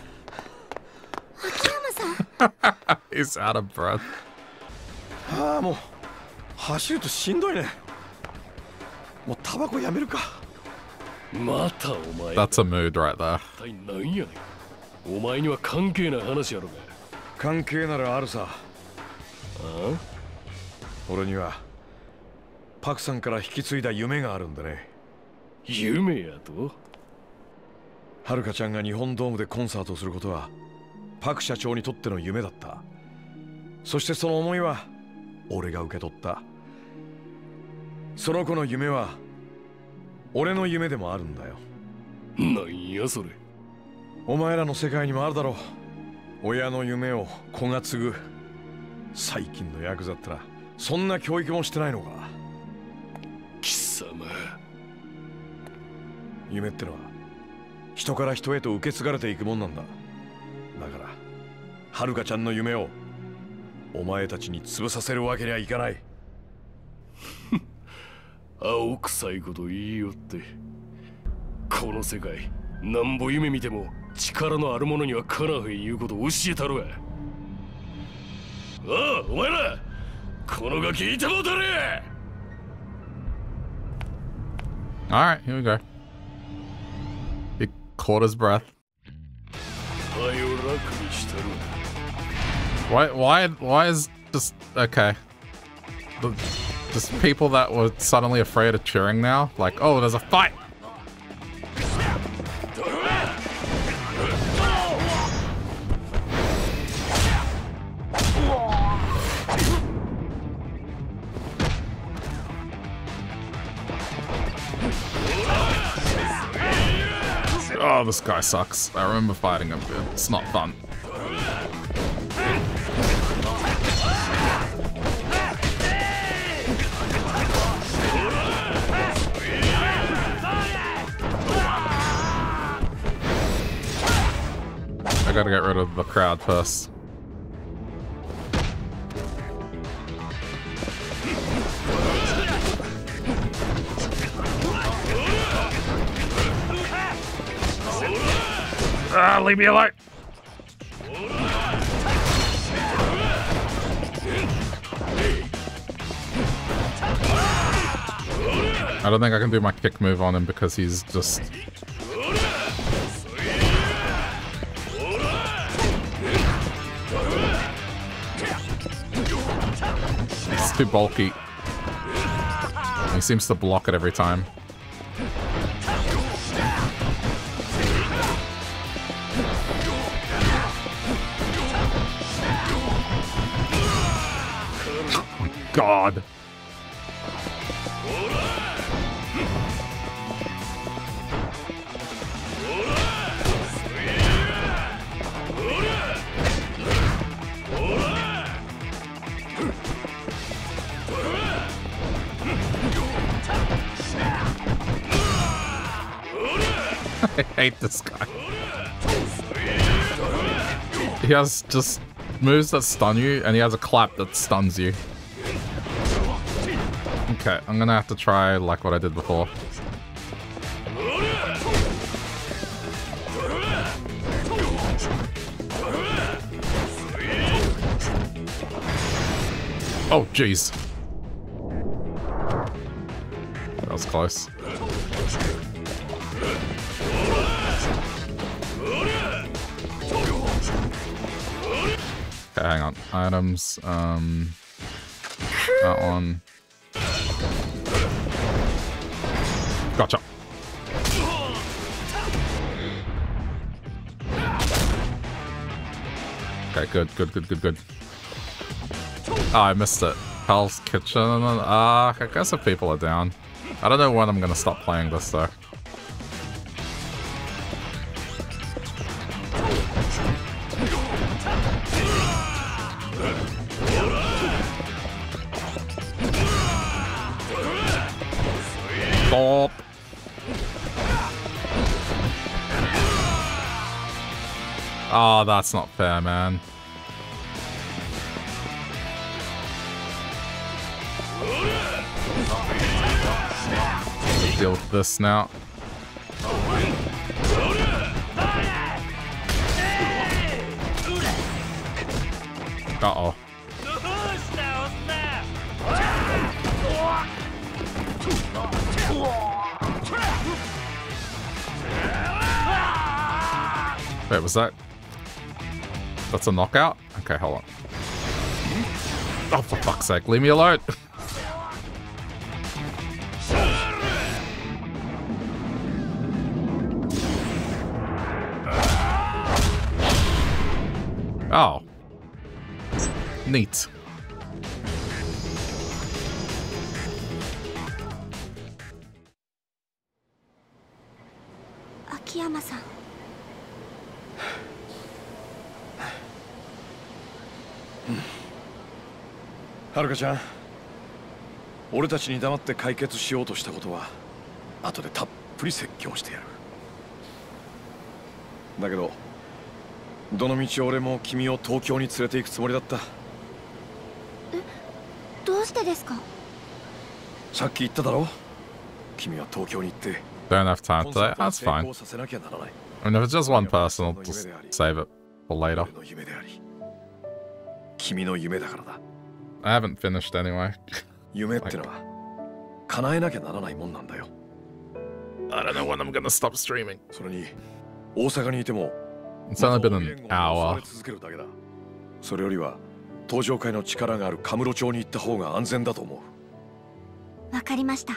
秋山さん。 He's out of breath. ああ、もう走るとしんどいね。もうタバコやめるか。 またお前。 That's a mood right there. 一体何やねん。お前には関係ない話やろが。 関係ならあるさ。 ああ？ 俺にはパクさんから引き継いだ夢があるんだね。 夢やと？ はるかちゃんが日本ドームでコンサートをすることはパク社長にとっての夢だった。そしてその思いは俺が受け取った。その子の夢は俺の夢でもあるんだよ。 なんやそれ。 お前らの世界にもあるだろう。親の夢を子が継ぐ。最近のヤクザってな、そんな教育もしてないのか。 貴様。 夢ってのは人から人へと受け継がれていくもんなんだ。だからはるかちゃんの夢をお前たちに潰させるわけにはいかない。 青臭いこと言いよって。この世界なんぼ夢見ても力のある者にはかなわへんいうことを教えたるわ。ああ、お前らこのガキいてもうたれ。 Alright, here we go. He caught his breath. Why, why, why is just, okay. The, just people that were suddenly afraid of cheering now? Like, oh, there's a fight! Oh, this guy sucks. I remember fighting him. It's not fun. I gotta get rid of the crowd first. Ah, leave me alone! I don't think I can do my kick move on him because he's just... He's too bulky. He seems to block it every time. God. I hate this guy. He has just moves that stun you, and he has a clap that stuns you. Okay, I'm gonna have to try like what I did before. Oh, jeez. That was close. Okay, hang on. Items, um... that one. Gotcha. Okay, good, good, good, good, good. Oh, I missed it. Hell's Kitchen. Ah, uh, I guess if people are down. I don't know when I'm gonna stop playing this though. Oh, that's not fair, man. Deal with this now. Uh-oh. Wait, was that... That's a knockout? Okay, hold on. Oh, for fuck's sake, leave me alone! Oh. Neat. Akiyama-san. はるかちゃん、俺たちに黙って解決しようとしたことは後でたっぷり説教してやる。だけどどのみち俺も君を東京に連れて行くつもりだった。 え、どうしてですか？ さっき言っただろ、君は東京に行って Don't have time today. That's fine. I mean, if it's just one person, I'll just save it for later. 君の夢だからだ。 I haven't finished anyway. 夢ってのは叶えなきゃならないもんなんだよ。 I don't know when I'm gonna stop streaming. それに大阪にいても It's only been an hour. それよりは東上会の力があるカムロ町に行った方が安全だと思う。わかりました。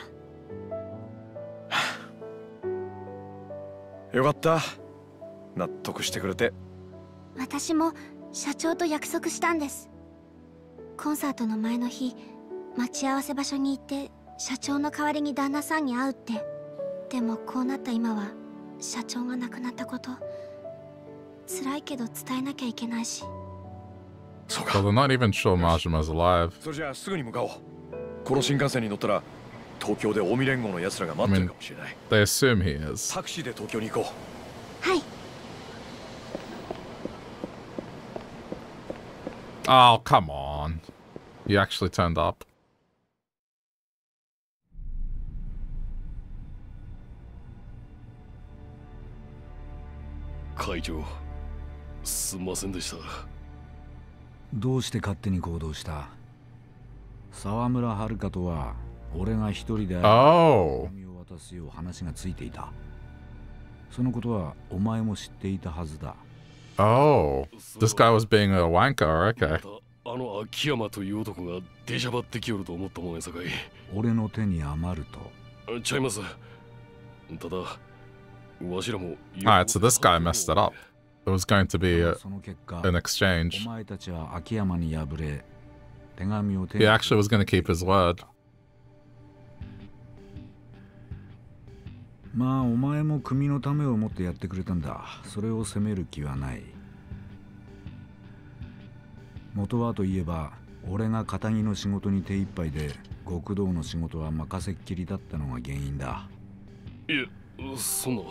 よかった。納得してくれて。 私も社長と約束したんです。コンサートの前の日、待ち合わせ場所に行って社長の代わりに旦那さんに会うって。でもこうなった今は社長が亡くなったこと、辛いけど伝えなきゃいけないし。 So they're not even sure Majima's alive. それじゃあすぐに向かおう。この新幹線に乗ったら東京で近江連合の奴らが待ってるかもしれない。 They assume he is. タクシーで東京に行こう。はい。 Oh, come on. You actually turned up. 会長、すんませんでした。 どうして勝手に行動した？沢村遥とは俺が一人で手紙を渡すよう話がついていた。そのことはお前も知っていたはずだ。 Oh, this guy was being a wanker, okay. あの秋山という男が出しゃばってきよると思ったもんやさかい。 俺の手に余ると。 ちゃいます。ただ、わしらも。 Alright, so this guy messed it up. There was going to be a, an exchange. お前たちは秋山に敗れ、手紙を手に。 He actually was going to keep his word. まあお前も組のためを思ってやってくれたんだ。それを責める気はない。元はといえば俺が片木の仕事に手一杯で極道の仕事は任せっきりだったのが原因だ。 いえ、そんな。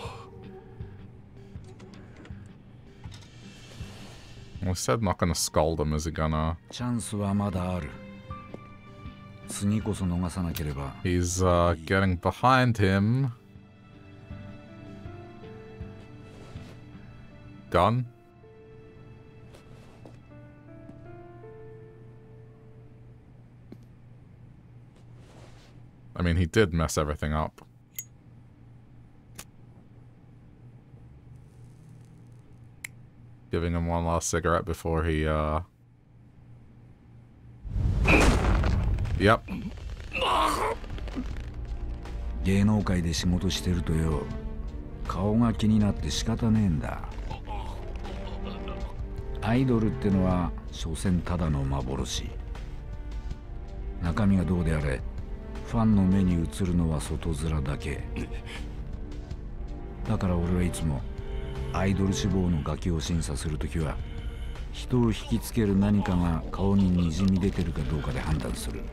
Well, he said not gonna scold him, is he gonna? チャンスはまだある。次こそ逃さなければ。 He's uh, getting behind him. Gun? I mean, he did mess everything up. Giving him one last cigarette before he, uh... Yep. 芸能界で仕事してるとよ、顔が気になって仕方ねえんだ。アイドルってのは所詮ただの幻。中身がどうであれ、ファンの目に映るのは外面だけ。だから俺はいつもアイドル志望のガキを審査するときは、人を引きつける何かが顔ににじみ出てるかどうかで判断する。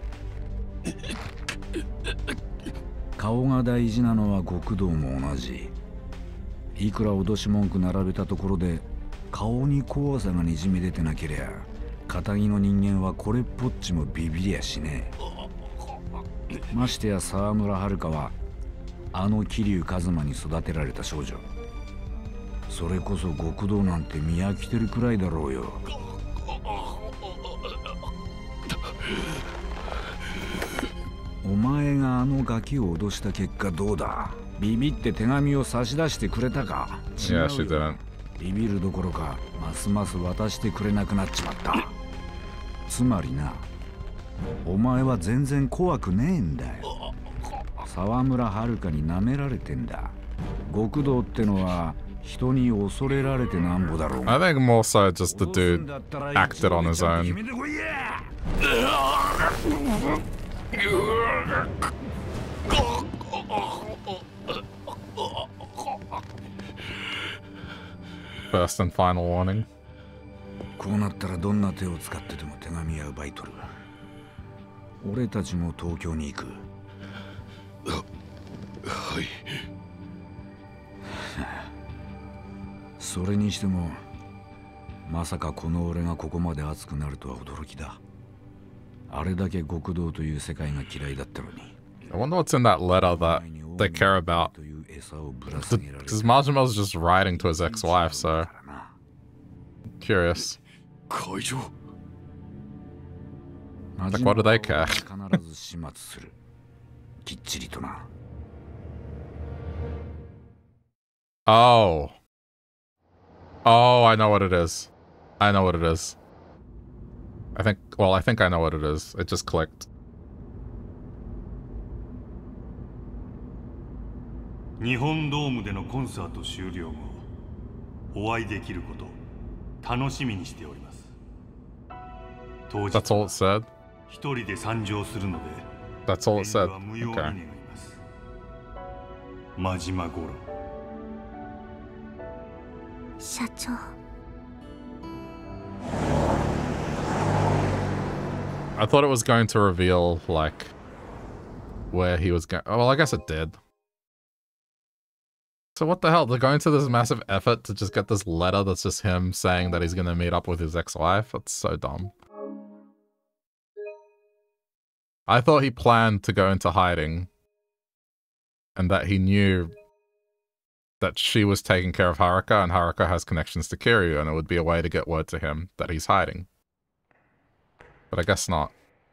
顔が大事なのは極道も同じ。いくら脅し文句並べたところで顔に怖さがにじみ出てなけりゃ堅気の人間はこれっぽっちもビビりやしねえ。ましてや沢村遥はあの桐生一馬に育てられた少女。それこそ極道なんて見飽きてるくらいだろうよ。お前があのガキを脅した結果どうだ？ビビって手紙を差し出してくれたか？違うよ。 Yeah, she didn't. ビビるどころかますます渡してくれなくなっちまった。つまりな、お前は全然怖くねえんだよ。沢村遥に舐められてんだ。極道ってのは人に恐れられてなんぼだろう。 I think more so just the dude acted on his own. First and final warning. こうなったらどんな手を使ってでも手紙や奪い取る。俺たちも東京に行く。 はい。 それにしてもまさかこの俺がここまで熱くなるとは驚きだ。あれだけ極道という世界が嫌いだったのに。 I wonder what's in that letter that they care about. Because Majima's just writing to his ex-wife, so curious. Like, what do they care? Oh. Oh, I know what it is. I know what it is. I think, well, I think I know what it is. It just clicked. 日本ドームでのコンサート終了後、お会いできること、楽しみにしております。当日は That's all it said? 一人で参上するので、 That's all it said. 無用に願い Okay. ます。真島五郎。 社長。 I thought it was going to reveal, like, where he was going. Oh, well, I guess it did. So what the hell? They're going to this massive effort to just get this letter that's just him saying that he's going to meet up with his ex-wife? That's so dumb. I thought he planned to go into hiding. And that he knew that she was taking care of Haruka, and Haruka has connections to Kiryu, and it would be a way to get word to him that he's hiding. But I guess not.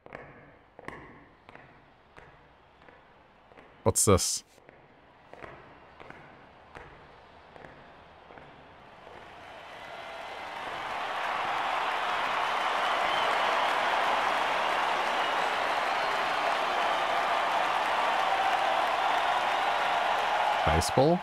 What's this? Baseball?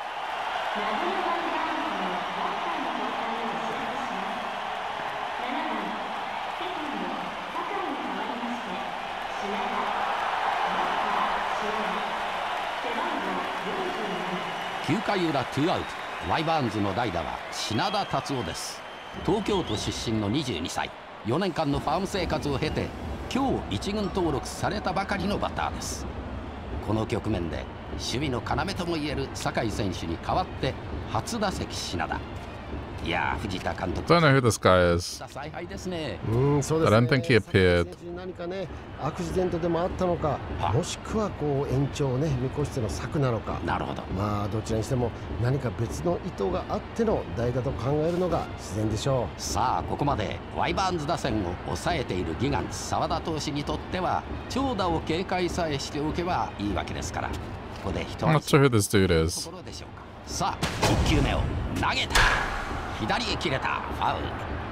きゅうかい裏ツーアウト、ワイバーンズの代打は品田達夫です。東京都出身のにじゅうにさい、よねんかんのファーム生活を経て今日一軍登録されたばかりのバッターです。この局面で守備の要ともいえる酒井選手に代わって初打席品田。いや藤田監督。 Don't know who this guy is. うん、そうですね。 I don't think he appeared. 何かね、アクシデントでもあったのか、もしくはこう延長をね見越しての策なのか。 なるほど。 まあどちらにしても何か別の意図があっての代打と考えるのが自然でしょう。 さあここまでワイバーンズ打線を抑えているギガンツ澤田投手にとっては長打を警戒さえしておけばいいわけですから、ここで一 I'm not sure who this dude is. さあいっきゅうめを投げた。左へ切れた。ファウル。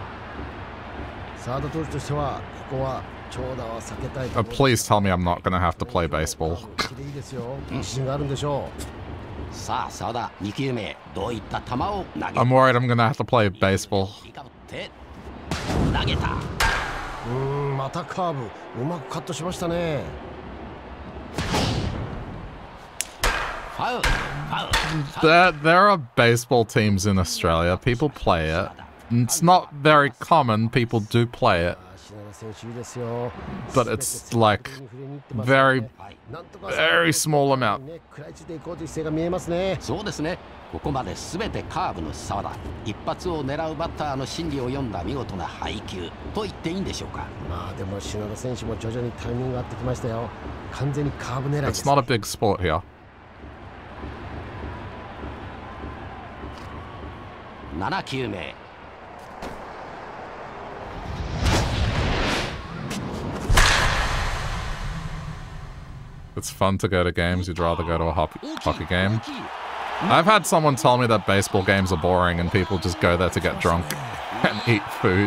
澤田投手としてはここは長打は避けたい。 Uh, please tell me I'm not gonna have to play baseball. いいですよ。自信があるんでしょう。さあ澤田にきゅうめどういった球を投げる。 I'm worried I'm gonna have to play baseball. 投げた。 うーん、またカーブうまくカットしましたね。 There, there are baseball teams in Australia. People play it. It's not very common. People do play it. but it's like very, very small amount. そうですね。ここまで全てカーブの沢田。一発を狙うバッターの心理を読んだ見事な配球と言っていいんでしょうか。 まあでも篠田選手も徐々にタイミングが合ってきましたよ。完全にカーブ狙いです。 It's not a big sport here. なな球目。 It's fun to go to games. You'd rather go to a hockey, hockey game. I've had someone tell me that baseball games are boring and people just go there to get drunk and eat food.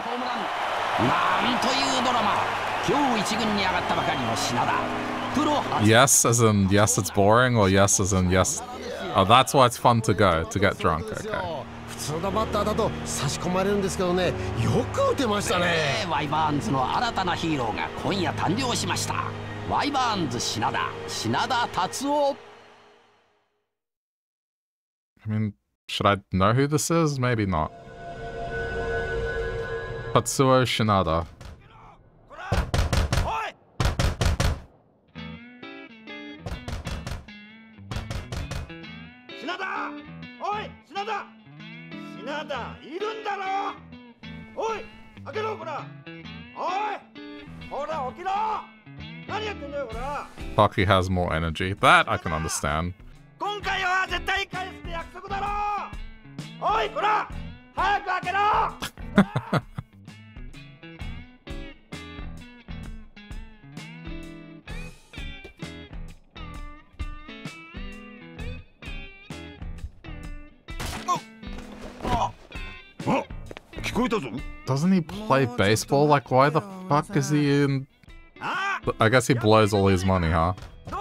Yes, as in yes, it's boring, or yes, as in yes. Oh, that's why it's fun to go, to get drunk. Okay. 普通のバッターだと差し込まれるんですけどね、よく打てましたね。 ワイバーンズの新たなヒーローが今夜誕生しました。ワイバーンズ品田、品田達夫。 I mean, should I know who this is? Maybe not. Tatsuo Shinada. Shinada! Oi! Shinada! Shinada! いるんだろ! Oi! 開けろこら! Oi! ほら起きろ! 何やってんだよこら! Taki has more energy. That I can understand. 今回は絶対返すって約束だろ! おいこら! 早く開けろ! Doesn't he play baseball? Like, why the fuck is he in... I guess he blows all his money, huh?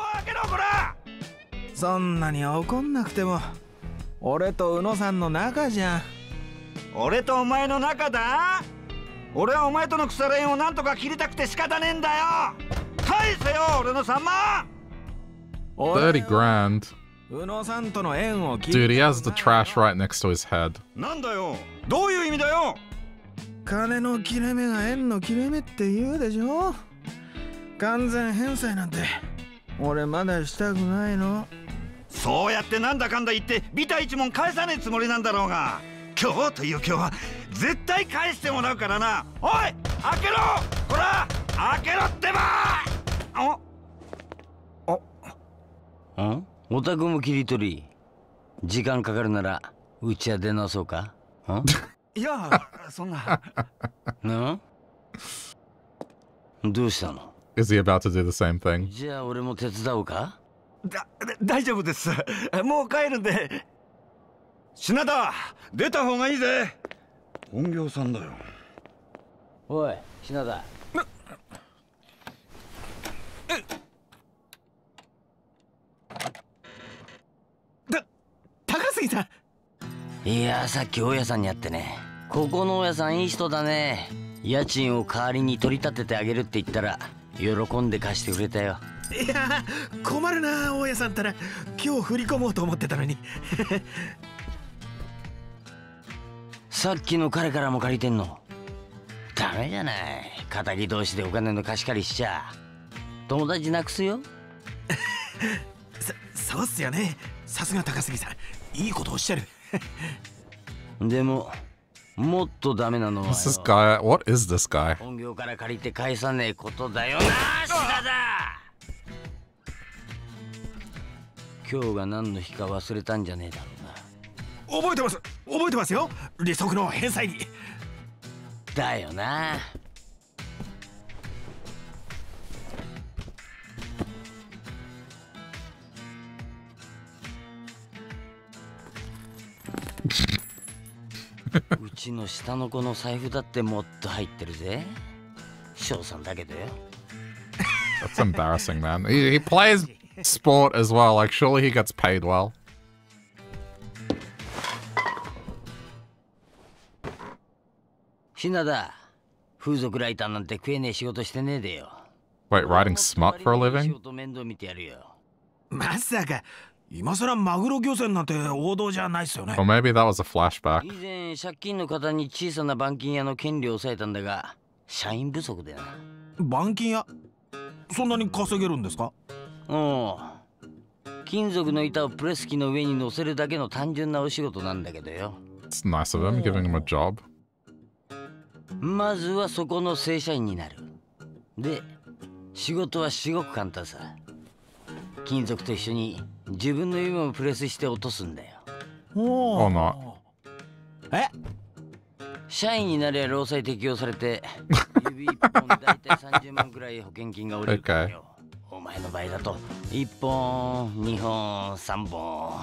そんなに怒んなくても俺と宇野さんの仲じゃん。 俺とお前の仲だ。俺はお前との腐れ縁をなんとか切りたくて仕方ねえんだよ。返せよ俺のさんまん。 thirty grand. 宇野さんとの縁を切る。 Dude, he has the trash right next to his head. なんだよ。どういう意味だよ。 金の切れ目が縁の切れ目って言うでしょ。完全返済なんて俺まだしたくないの。 そうやってなんだかんだ言ってビタ一文返さねえつもりなんだろうが、今日という今日は絶対返してもらうからな。おい開けろこら開けろってば。 おあお宅も切り取り時間かかるならうちは出直そうか。 いやそんななどうしたの。 Is he about to do the same thing? じゃあ俺も手伝おうか。 だ大丈夫です。もう帰るんで。品田出た方がいいぜ。本業さんだよ。 おい品田。 だ高杉さん。いやさっき大家さんに会ってね。ここの大家さんいい人だね。家賃を代わりに取り立ててあげるって言ったら喜んで貸してくれたよ。 いや困るな大家さんったら今日振り込もうと思ってたのに。 さっきの彼からも借りてんの。ダメじゃない。敵同士でお金の貸し借りしちゃ友達なくすよ。 そそうっすよね。さすが高杉さんいいことおっしゃる。 でももっとダメなのはよ。 What's this guy? What is this guy? 本業から借りて返さねえことだよな。品田今日が何の日か忘れたんじゃねえだろうな。 覚えてます覚えてますよ。利息の返済に。 だよな。うちの下の子の財布だってもっと入ってるぜ。翔さんだけどよ。 That's embarrassing, man. He, he plays sport as well. Like, surely he gets paid well. 品田、風俗ライターなんて食えねえ仕事してねえでよ。 Wait, writing smut for a living? 仕事面倒見てやるよ。 まさか今さらマグロ漁船なんて王道じゃないっすよね。 Or maybe that was a flashback. 以前借金の方に小さな板金屋の権利を抑えたんだが、 社員不足でな。 板金屋、そんなに稼げるんですか？ うん。金属の板をプレス機の上に乗せるだけの単純なお仕事なんだけどよ。 It's nice of them giving him a job. まずはそこの正社員になる。で、仕事は至極簡単さ。金属と一緒に自分の指もプレスして落とすんだよ。 おーな。 え？ 社員になりゃ労災適用されて、指一本でだいたいさんじゅうまんくらい保険金が下りるからよ。お前の場合だといっぽん、にほん、さんぼ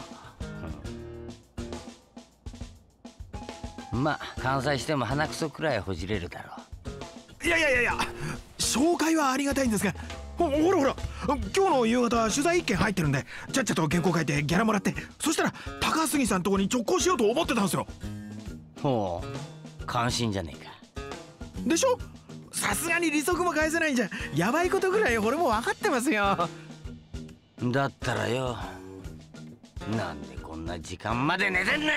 ん。まあ完済しても鼻くそくらいほじれるだろう。いやいやいやいや、紹介はありがたいんですが、ほほらほら、今日の夕方取材一件入ってるんで、ちゃっちゃと原稿書いてギャラもらって、そしたら高杉さんとこに直行しようと思ってたんですよ。 ほう、関心じゃねえか。 でしょ？さすがに利息も返せないんじゃやばいことぐらい俺も分かってますよ。 だったらよ、なんでこんな時間まで寝てんのよ。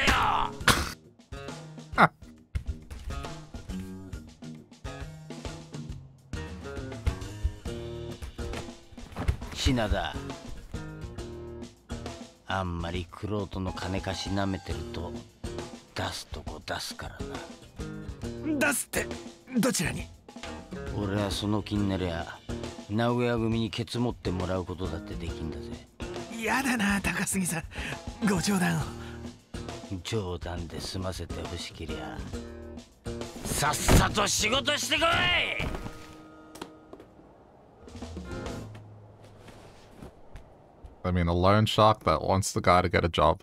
品田、あんまり玄人の金貸しなめてると出すとこ出すからな。出すってどちらに？ 俺はその気になりゃ名古屋組にケツ持ってもらうことだってできんだぜ。 やだな高杉さん、ご冗談を。 冗談で済ませてほしけりゃさっさと仕事してこい。 I mean, a loan shark that wants the guy to get a job.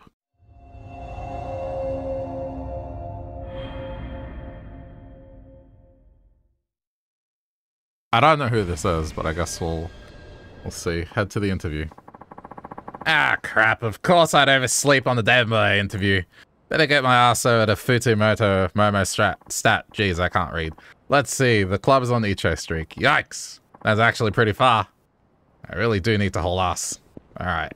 I don't know who this is, but I guess we'll we'll see. Head to the interview. Ah, crap. Of course I'd oversleep on the day of my interview. Better get my ass over to Futumoto Momo Strat. Stat. Jeez, I can't read. Let's see. The club is on the Icho streak. Yikes. That's actually pretty far. I really do need to haul ass. Alright.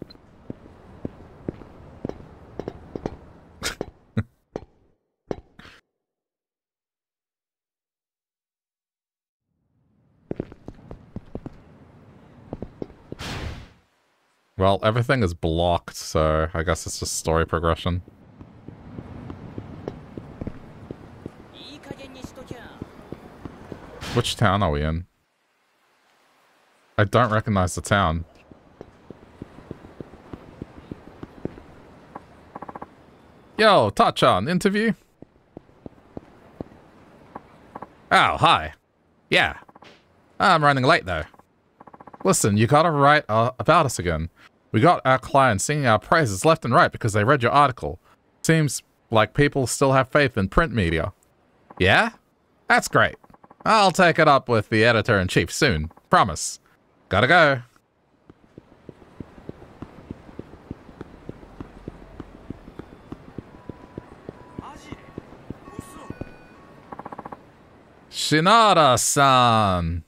Well, everything is blocked, so I guess it's just story progression. Which town are we in? I don't recognize the town. Yo, Tachan, interview? Oh, hi. Yeah. I'm running late, though. Listen, you gotta write uh, about us again. We got our clients singing our praises left and right because they read your article. Seems like people still have faith in print media. Yeah? That's great. I'll take it up with the editor-in-chief soon. Promise. Gotta go. Shinada-san.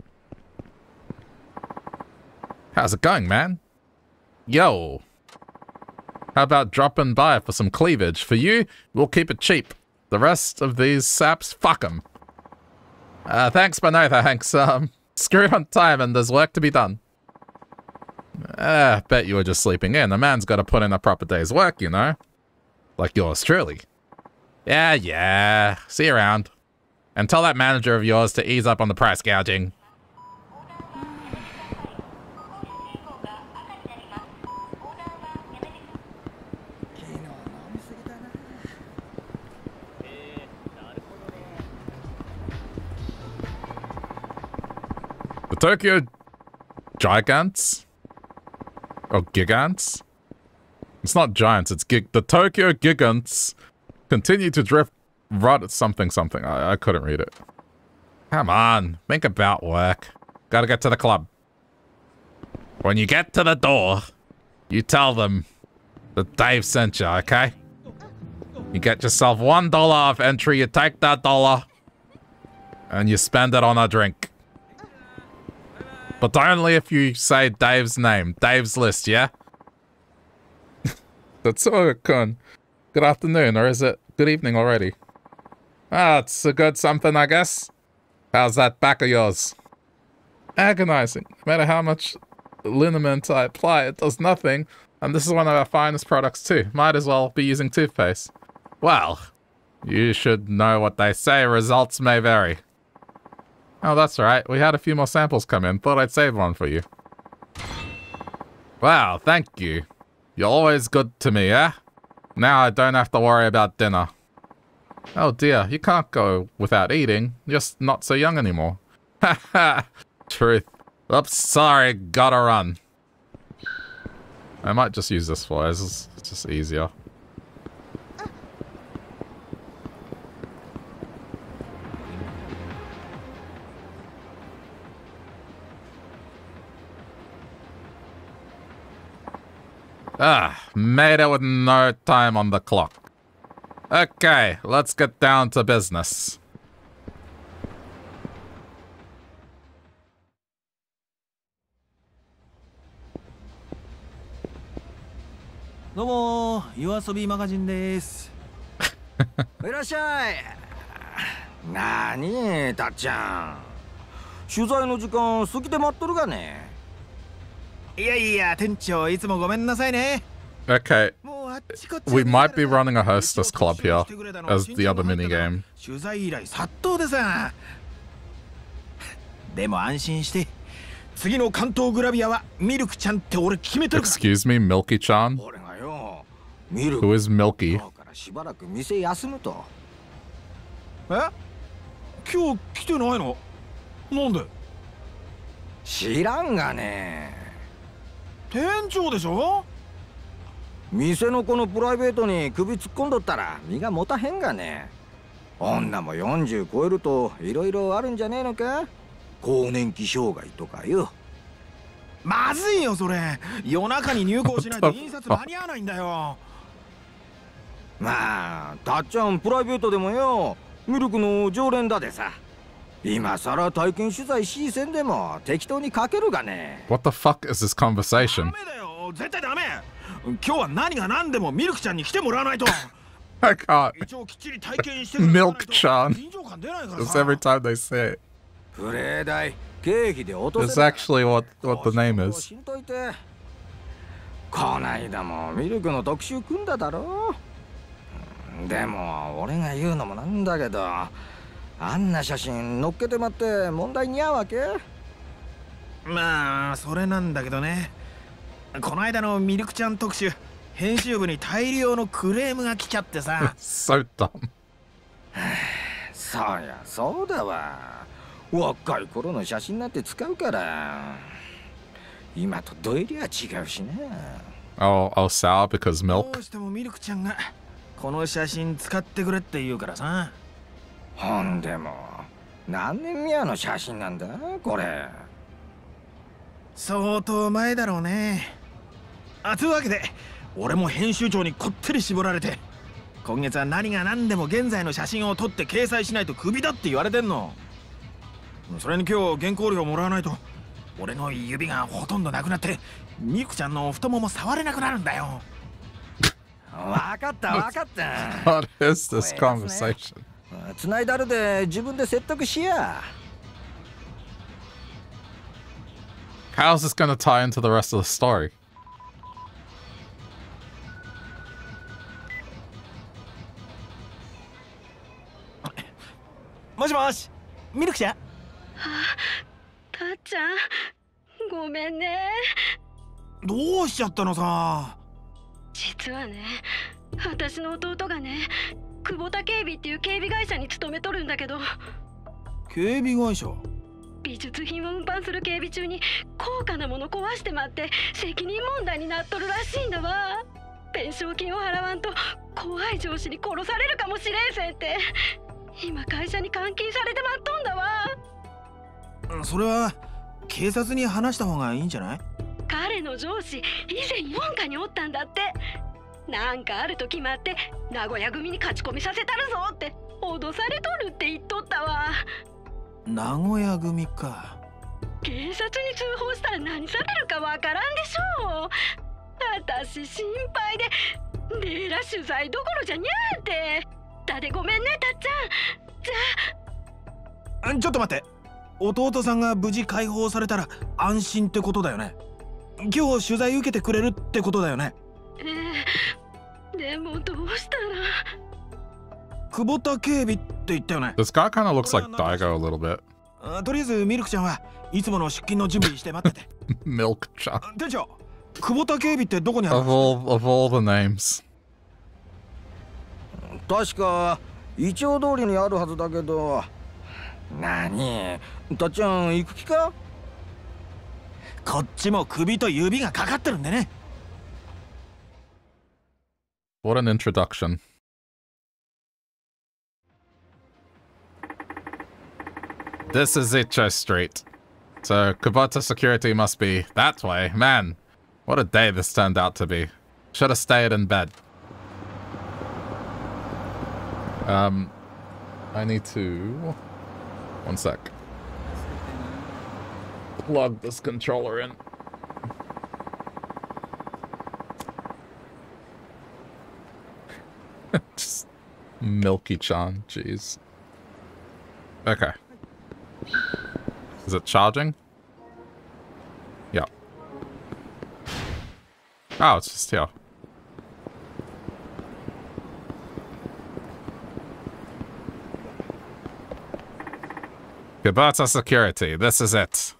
How's it going, man? Yo. How about dropping by for some cleavage? For you, we'll keep it cheap. The rest of these saps, fuck them. Uh, thanks, but no thanks. Um, screw on time and there's work to be done. Uh, bet you were just sleeping in. A man's got to put in a proper day's work, you know? Like yours truly. Yeah, yeah. See you around. And tell that manager of yours to ease up on the price gouging. The Tokyo Gigants? Or Gigants? It's not giants, it's gig. The Tokyo Gigants continue to drift rot something something. I, I couldn't read it. Come on, think about work. Gotta get to the club. When you get to the door, you tell them that Dave sent you, okay? You get yourself one dollar off entry, you take that dollar, and you spend it on a drink. But only if you say Dave's name. Dave's list, yeah? That's so good. Good afternoon, or is it good evening already? Ah, it's a good something, I guess. How's that back of yours? Agonizing. No matter how much liniment I apply, it does nothing. And this is one of our finest products too. Might as well be using toothpaste. Well, you should know what they say. Results may vary. Oh, that's right. We had a few more samples come in. Thought I'd save one for you. Wow, thank you. You're always good to me, eh? Now I don't have to worry about dinner. Oh dear, you can't go without eating. You're not so young anymore. Haha. Truth. Oops, sorry, gotta run. I might just use this for it. It's just easier. Ah, made it with no time on the clock. Okay, let's get down to business. Domo, YOASOBIマガジンです。 いらっしゃい。なに、たっちゃん。取材の時間過ぎて待っとるがね。 いやいや、店長いつもごめんなさいね。 Okay, we might be running a hostess club here as the other minigame. 取材依頼殺到でさ。でも安心して。次の関東グラビアはミルクちゃんって俺決めてるから。 Excuse me, Milky-chan? Who is Milky? しばらく店休むと。 え？今日来てないの？なんで？ 知らんがね。 店長でしょ？ 店の子のプライベートに首突っ込んどったら身が持たへんがね。女もよんじゅう超えるといろいろあるんじゃねえのか？更年期障害とかよ。 まずいよそれ。夜中に入稿しないと印刷間に合わないんだよ。 まあたっちゃんプライベートでもよミルクの常連だでさ。今さら体験取材しせんでも適当にかけるがね。 What the fuck is this conversation? ダメだよ、絶対ダメ。今日は何が何でもミルクちゃんに来てもらわないと。 I can't. Milk-chan. Just every time they say it. It's actually what, what the name is. こないだもミルクの特集組んだだろ。でも俺が言うのもなんだけど、あんな写真載っけてまって問題に合うわけ？ まあそれなんだけどね。この間のミルクちゃん特集、編集部に大量のクレームが来ちゃってさ。 So dumb. そうやそうだわ。若い頃の写真なんて使うから。今とどえりゃ違うしな。 Oh, oh, sour because milk? どうしてもミルクちゃんがこの写真使ってくれって言うからさ。 ほんでも何年目の写真なんだこれ。 相当前だろうね。あ、というわけで俺も編集長にこってり絞られて、今月は何が何でも現在の写真を撮って掲載しないとクビだって言われてんの。それに今日原稿料もらわないと俺の指がほとんどなくなってミルクちゃんの太もも触れなくなるんだよ。 わかったわかった。 What is this conversation? つないだるで自分で説得しや。 How's this gonna tie into the rest of the story? もしもし、ミルクちゃん。はあ、たっちゃん、ごめんね。 どうしちゃったのさ。 実はね、私の弟がね、久保田警備っていう警備会社に勤めとるんだけど。 警備会社？ 美術品を運搬する警備中に高価なもの壊してまって責任問題になっとるらしいんだわ。弁償金を払わんと怖い上司に殺されるかもしれんせんって。今会社に監禁されてまっとんだわ。それは警察に話した方がいいんじゃない？ 彼の上司以前四課におったんだって。なんかあると決まって名古屋組に勝ち込みさせたるぞって脅されとるって言っとったわ。 名古屋組か。 警察に通報したら何されるかわからんでしょう。私心配でねえら取材どころじゃにゃーって。だでごめんねたっちゃん。じゃちょっと待って。弟さんが無事解放されたら安心ってことだよね。今日取材受けてくれるってことだよね。 ええ、でもどうしたら。 久保田警備って言ったよね。 This guy kind of looks like Daigo a little bit. とりあえずミルクちゃんはいつもの出勤の準備して待ってて。 Milkちゃん。 店長、久保田警備ってどこにある Of all, of all the names. 確かイチョウ通りにあるはずだけど。なに、たっちゃん行く気か？ こっちも首と指がかかってるんでね。 What an introduction. This is Icho Street. So Kubota security must be that way. Man, what a day this turned out to be. Should have stayed in bed. Um, I need to... One sec. Plug this controller in. Just Milky-chan, jeez. Okay. Is it charging? Yeah. Oh, it's just here. Kubota security, this is it.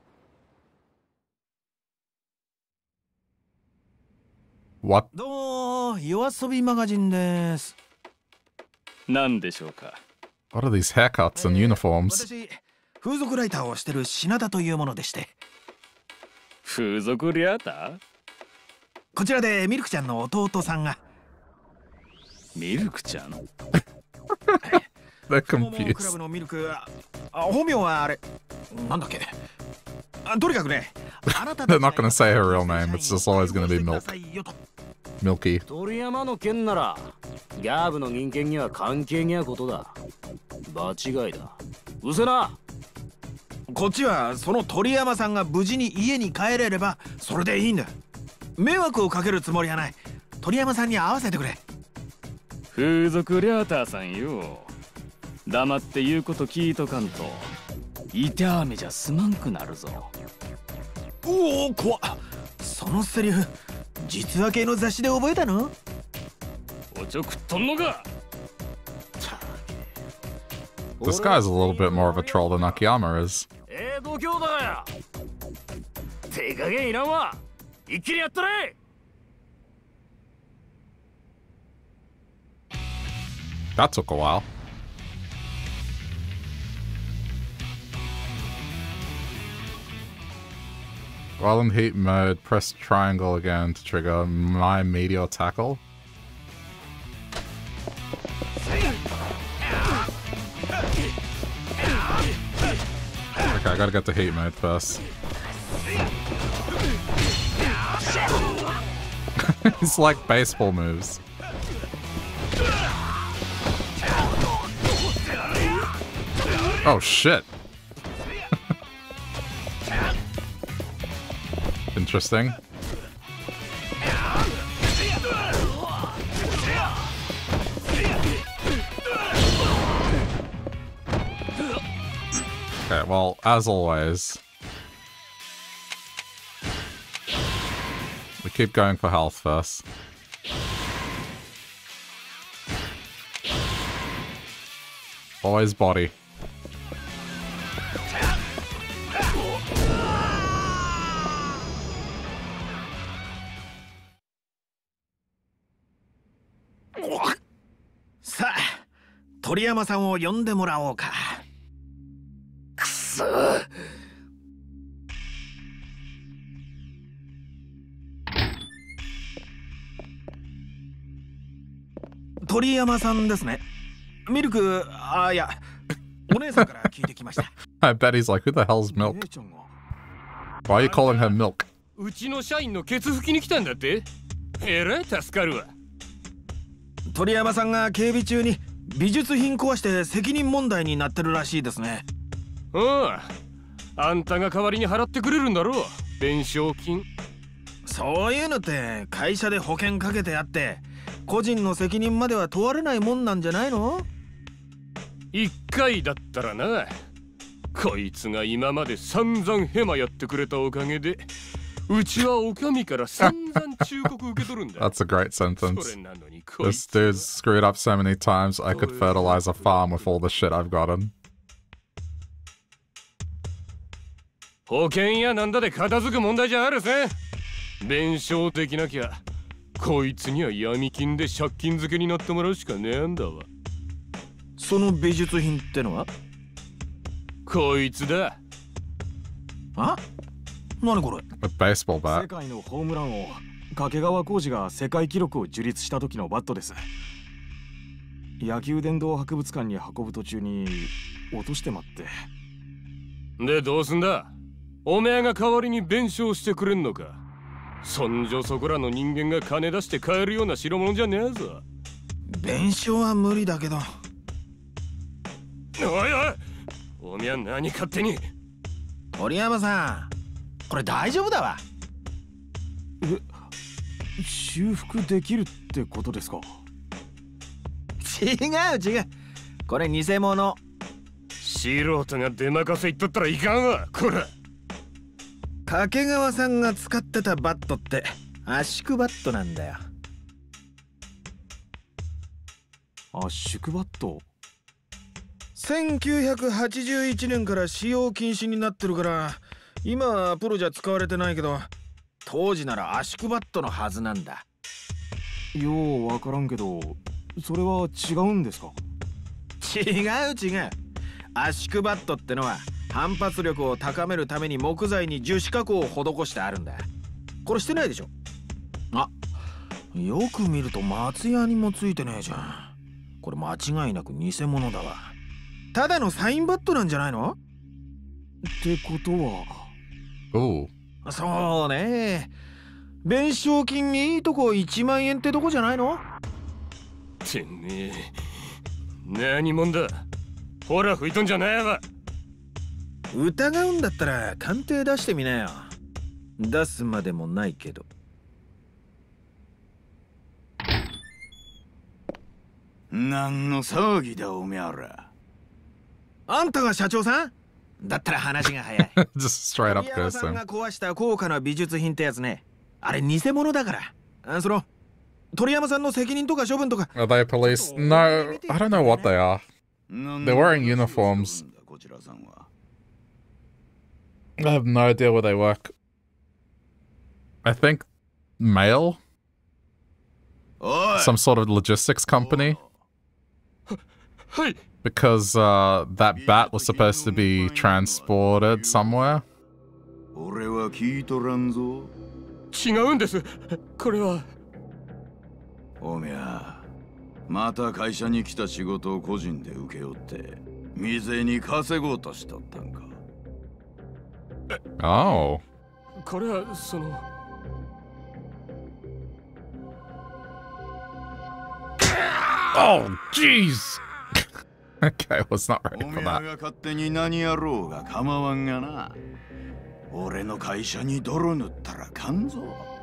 What? どうも、夜遊びマガジンです。 何でしょうか。 What are these haircuts and uniforms? 私、風俗ライターをしてる品田というものでして。 風俗リアター？ こちらでミルクちゃんの弟さんが。 ミルクちゃん ？They're confused. クラブのミルク、あ、本名はあれ、なんだっけ。あ、とにかくね。 They're not gonna say her real name. It's just always gonna be Milk. Milky. 鳥山の件ならギャーブの人間には関係にゃことだ。場違いだ。うせな。 こっちはその鳥山さんが無事に家に帰れればそれでいいんだ。迷惑をかけるつもりはない。鳥山さんに会わせてくれ。 風俗リャーターさんよ。黙って言うこと聞いとかんと痛めじゃすまんくなるぞ。 おお、怖っ。そのセリフ実話系の雑誌で覚えたの？ おちょくっとんのか。 This guy's a little bit more of a troll than Akiyama is. ええ度胸だや。手加減いらんわ。一気にやったれ。 That took a while. While in heat mode, press triangle again to trigger my meteor tackle. Okay, I gotta get to heat mode first. It's like baseball moves. Oh shit. Interesting. Okay, well, as always, we keep going for health first. Always body. Sa, 鳥山さんを呼んでもらおうか。 くそ。 鳥山さんですね。ミルク、あ、いや、お姉さんから聞いてきました。 I bet he's like, who the hell's Milk? Why are you calling her Milk? うちの社員のケツ拭きに来たんだって。えらい助かるわ。 鳥山さんが警備中に美術品壊して責任問題になってるらしいですね。 うん。あんたが代わりに払ってくれるんだろう。弁償金。 そういうのって会社で保険かけてあって個人の責任までは問われないもんなんじゃないの？ 一回だったらな。 こいつが今まで散々ヘマやってくれたおかげで、うちはお上から散々忠告受け取るんだ。 That's a great sentence. This dude's screwed up so many times I could fertilize a farm with all the shit I've gotten. 保険やなんだで片付く問題じゃあるせん。弁償できなきゃこいつには闇金で借金付けになってもらうしかねえんだわ。 その美術品ってのはこいつだ。 あ？何これ？ A baseball 世 bat. 界のホームラン王掛川浩二が世界記録を樹立した時のバットです。野球殿堂博物館に運ぶ途中に落としてまって。 でどうすんだ？おめえが代わりに弁償してくれんのか？そんじょそこらの人間が金出して買えるような代物じゃねえぞ。 弁償は無理だけど。 おいおい、おめえは何勝手に。 堀山さん、これ大丈夫だわ。 え、修復できるってことですか？ 違う違う、これ偽物。 素人が出任せ言っとったらいかんわ、こら。 掛川さんが使ってたバットって圧縮バットなんだよ。 圧縮バット？ せんきゅうひゃくはちじゅういちねんから使用禁止になってるから今はプロじゃ使われてないけど、当時なら圧縮バットのはずなんだ。 ようわからんけど、それは違うんですか？ 違う違う、圧縮バットってのは反発力を高めるために木材に樹脂加工を施してあるんだ。これしてないでしょ？あ、よく見ると松屋にもついてねえじゃん。これ間違いなく偽物だわ。ただのサインバットなんじゃないの？ ってことは。 おう。そうね。弁償金にいいとこいちまんえんってとこじゃないの？ てめえ、何者だ？ほら吹いとんじゃねえわ。 疑うんだったら鑑定出してみなよ。出すまでもないけど。 何の騒ぎだおめゃら。 あんたが社長さん？だったら話が早い。 Just straight up 鳥山さんが壊した高価な美術品ってやつね。あれ偽物だから。あ、その鳥山さんの責任とか処分とか。 Are they police? No, I don't know what they are. They're wearing uniforms. I have no idea where they work. I think mail? Some sort of logistics company? Because uh, that bat was supposed to be transported somewhere. 俺は聞いとらんぞ。 違うんです。これは。 おめゃ、また会社に来た仕事を個人で請け負って、店に稼ごうとしとったんか。 Oh. これはその。 Oh, jeez. Okay, I was not ready お for めゃ that. が勝手に何やろうが構わんがな。俺の会社に泥塗ったらかんぞ。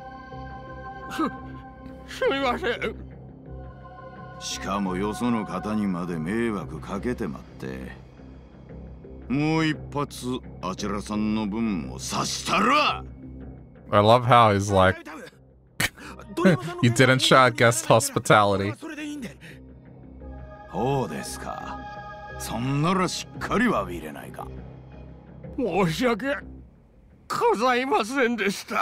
す、すみません。 しかもよその方にまで迷惑かけてまって。もう一発あちらさんの分も刺したら。 I love how he's like, you didn't show guest hospitality. そうですか。そんならしっかり詫びれないか。 申し訳ございませんでした。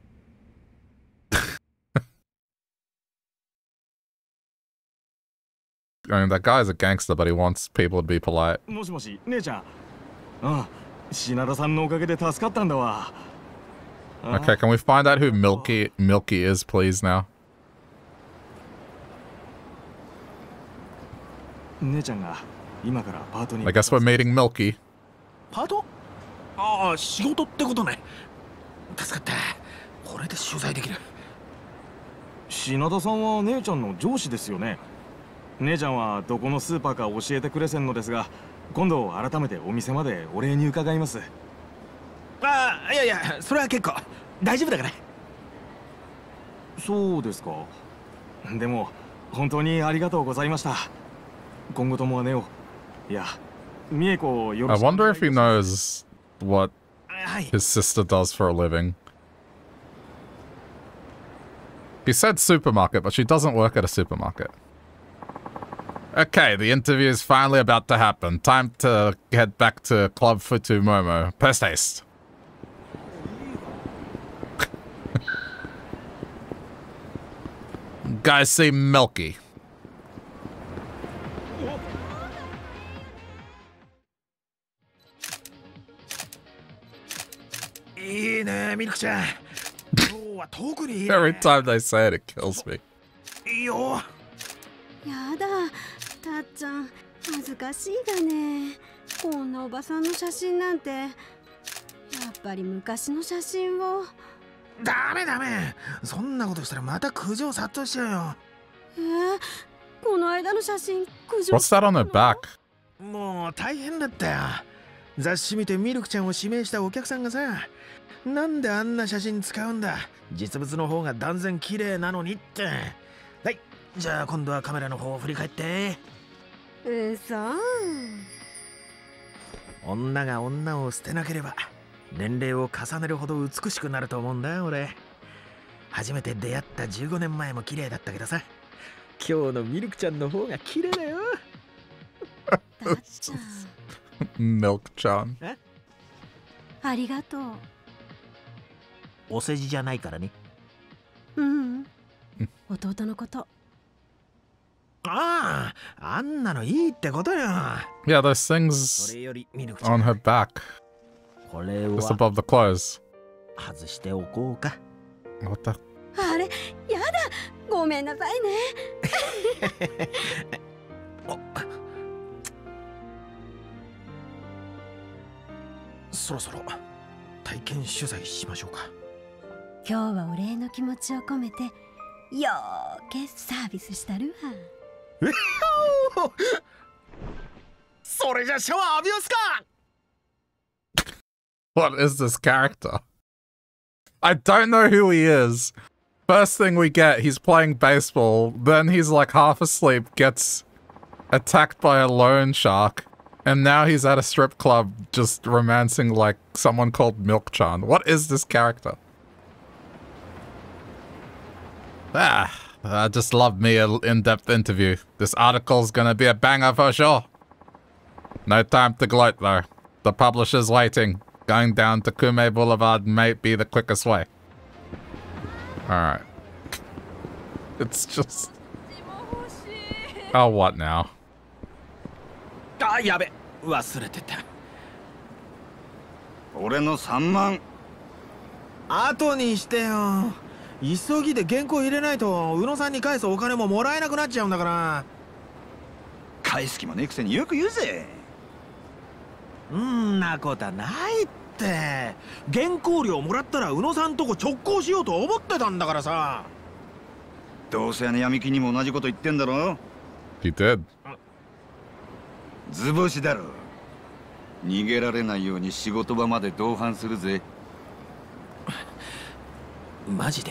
I mean, that guy's a gangster, but he wants people to be polite. もしもし、姉ちゃん。ああ、品田さんのおかげで助かったんだわ。 Okay, can we find out who Milky Milky is, please, now? 姉ちゃんが今からパートに。 I guess we're meeting Milky. パート？ああ、仕事ってことね。助かった。これで取材できる。 品田さんは姉ちゃんの上司ですよね。姉ちゃんはどこのスーパーか教えてくれせんのですが、今度改めてお店までお礼に伺います。 ああ、いやいや、それは結構大丈夫だから。 そうですか。でも本当にありがとうございました。今後とも姉を、いや I wonder if he knows what his sister does for a living. He said supermarket, but she doesn't work at a supermarket. Okay, the interview is finally about to happen. Time to head back to Club Futu Momo. Post haste. Guys seem milky. Every time they say it, it kills me. やだ、たっちゃん、恥ずかしいがね。こんなおばさんの写真なんて。やっぱり昔の写真を。 ダメダメ。そんなことしたらまた苦情殺到しちゃうよ。 えー、この間の写真、苦情。 What's that on her back? もう大変だったよ。雑誌見てミルクちゃんを指名したお客さんがさ、なんであんな写真使うんだ。実物の方が断然綺麗なのにって。はい、じゃあ今度はカメラの方を振り返って。 うそ。 女が女を捨てなければ年齢を重ねるほど美しくなると思うんだ俺。初めて出会ったじゅうごねんまえも綺麗だったけどさ、今日のミルクちゃんの方が綺麗だよ。 たっちゃん。 ミルクちゃん。 ありがとう。 お世辞じゃないからね。 うん。弟のこと。 ああ、あんなのいいってことよ。 Yeah, there's things on her back. これは Just above the clothes. 外しておこうか。 What the? あれ、やだ。ごめんなさいね。 そろそろ体験取材しましょうか。 今日はお礼の気持ちを込めてよーけサービスしたるわ。 それじゃシャワー浴びますか。 What is this character? I don't know who he is. First thing we get, he's playing baseball, then he's like half asleep, gets attacked by a loan shark, and now he's at a strip club just romancing like someone called Milk-chan. What is this character? Ah, I just love me an in-depth interview. This article's gonna be a banger for sure. No time to gloat though. The publisher's waiting. Going down to Kume Boulevard may be the quickest way. Alright. It's just... Oh, what now? あ、やべ、忘れてた。 俺のさんまん。 後にしてよ。急ぎで原稿入れないと宇野さんに返すお金ももらえなくなっちゃうんだから。 返す気もねえくせによく言うぜ。 んなことはないって。原稿料もらったら宇野さんとこ直行しようと思ってたんだからさ。 どうせあの闇金にも同じこと言ってんだろ。 He did. 図星だろ。逃げられないように仕事場まで同伴するぜ。 マジで。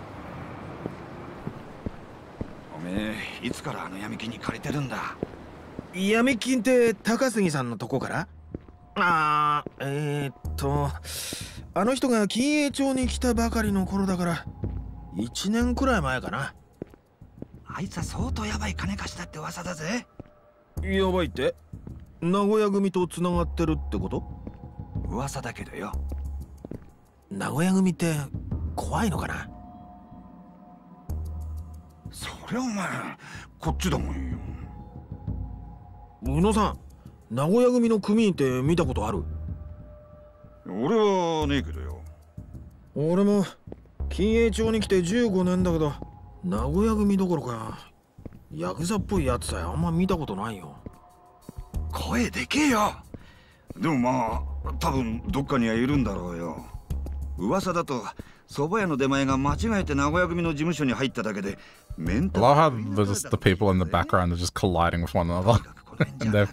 おめえいつからあの闇金に借りてるんだ。 闇金って高杉さんのとこから？あー、えー、っとあの人が金栄町に来たばかりの頃だからいちねんくらい前かな。 あいつは相当ヤバい金貸しだって噂だぜ。 やばいって？名古屋組とつながってるってこと？ 噂だけどよ。 名古屋組って怖いのかな？ そりゃお前こっちだもんよ。 宇野さん、名古屋組の組員って見たことある？ 俺はねえけどよ。 俺も金栄町に来てじゅうごねんだけど、名古屋組どころかヤクザっぽいやつさえあんま見たことないよ。 声でけえよ。でもまあ多分どっかにはいるんだろうよ。噂だと蕎麦屋の出前が間違えて名古屋組の事務所に入っただけでメンタル I love how just the people in the background are just colliding with one another. And they're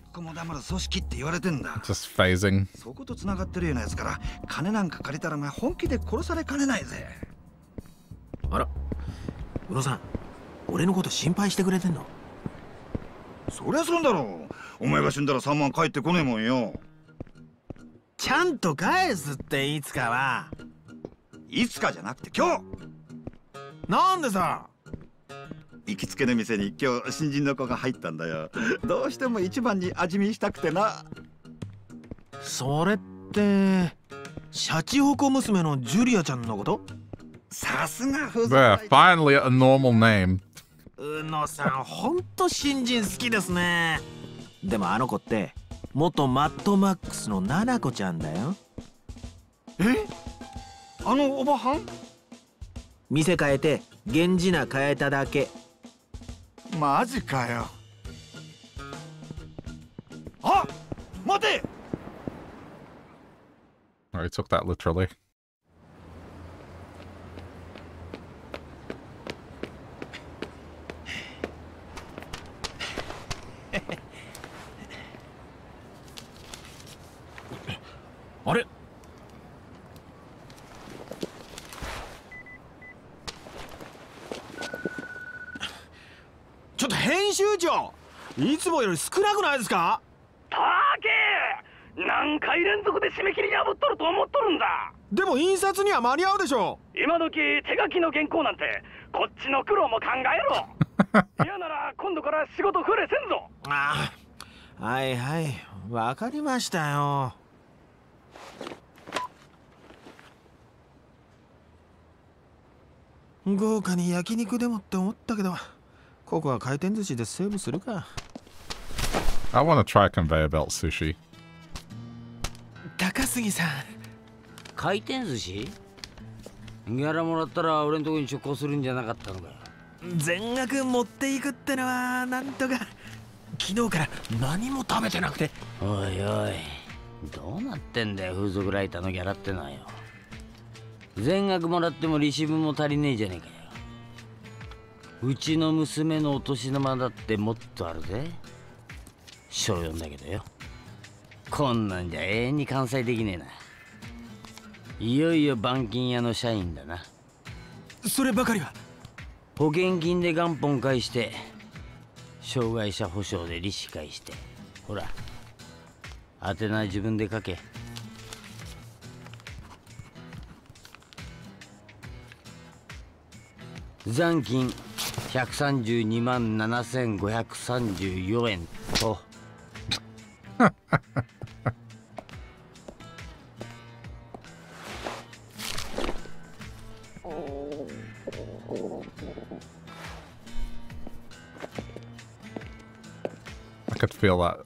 just phasing. そことつながってるようなやつから金なんか借りたらお前本気で殺されかねないぜ。 あら、宇野さん、俺のこと心配してくれてんの？ そりゃそうだろう。 お前が死んだらさんまん返ってこねえもんよ。 ちゃんと返すっていつかは。 いつかじゃなくて今日。 なんでさ。 行きつけの店に今日新人の子が入ったんだよ。どうしても一番に味見したくてな。 それってシャチホコ娘のジュリアちゃんのこと？ さすが風俗。 Bruh, finally a normal name. うのさんほんと新人好きですね。でもあの子って元マッドマックスのナナコちゃんだよ。 え？あのおばはん？ 店変えて源氏名変えただけ。 マジかよ。あ、待て。 I took that literally. あれ？ちょっと編集長、いつもより少なくないですか？ たけ、何回連続で締め切り破っとると思っとるんだ。 でも印刷には間に合うでしょ。 今時手書きの原稿なんてこっちの苦労も考えろ。嫌なら今度から仕事触れせんぞ。 ああ、はいはい、わかりましたよ。豪華に焼肉でもって思ったけど、ここは回転寿司でセーブするか。 I want to try conveyor belt sushi. 高杉さん、 回転寿司？ギャラもらったら俺のとこに出向するんじゃなかったのかよ。 全額持っていくってのはなんとか。昨日から何も食べてなくて。 おいおい、どうなってんだよ風俗ライターのギャラってのはよ。全額もらっても利子分も足りねえじゃねえかよ。うちの娘のお年玉だってもっとあるぜ。小よんだけどよ。こんなんじゃ永遠に完済できねえな。いよいよ板金屋の社員だな。 そればかりは。 保険金で元本返して障害者保障で利子返して、ほら宛名自分で書け。残金ひゃくさんじゅうにまんななせんごひゃくさんじゅうよえんと。 I could feel that.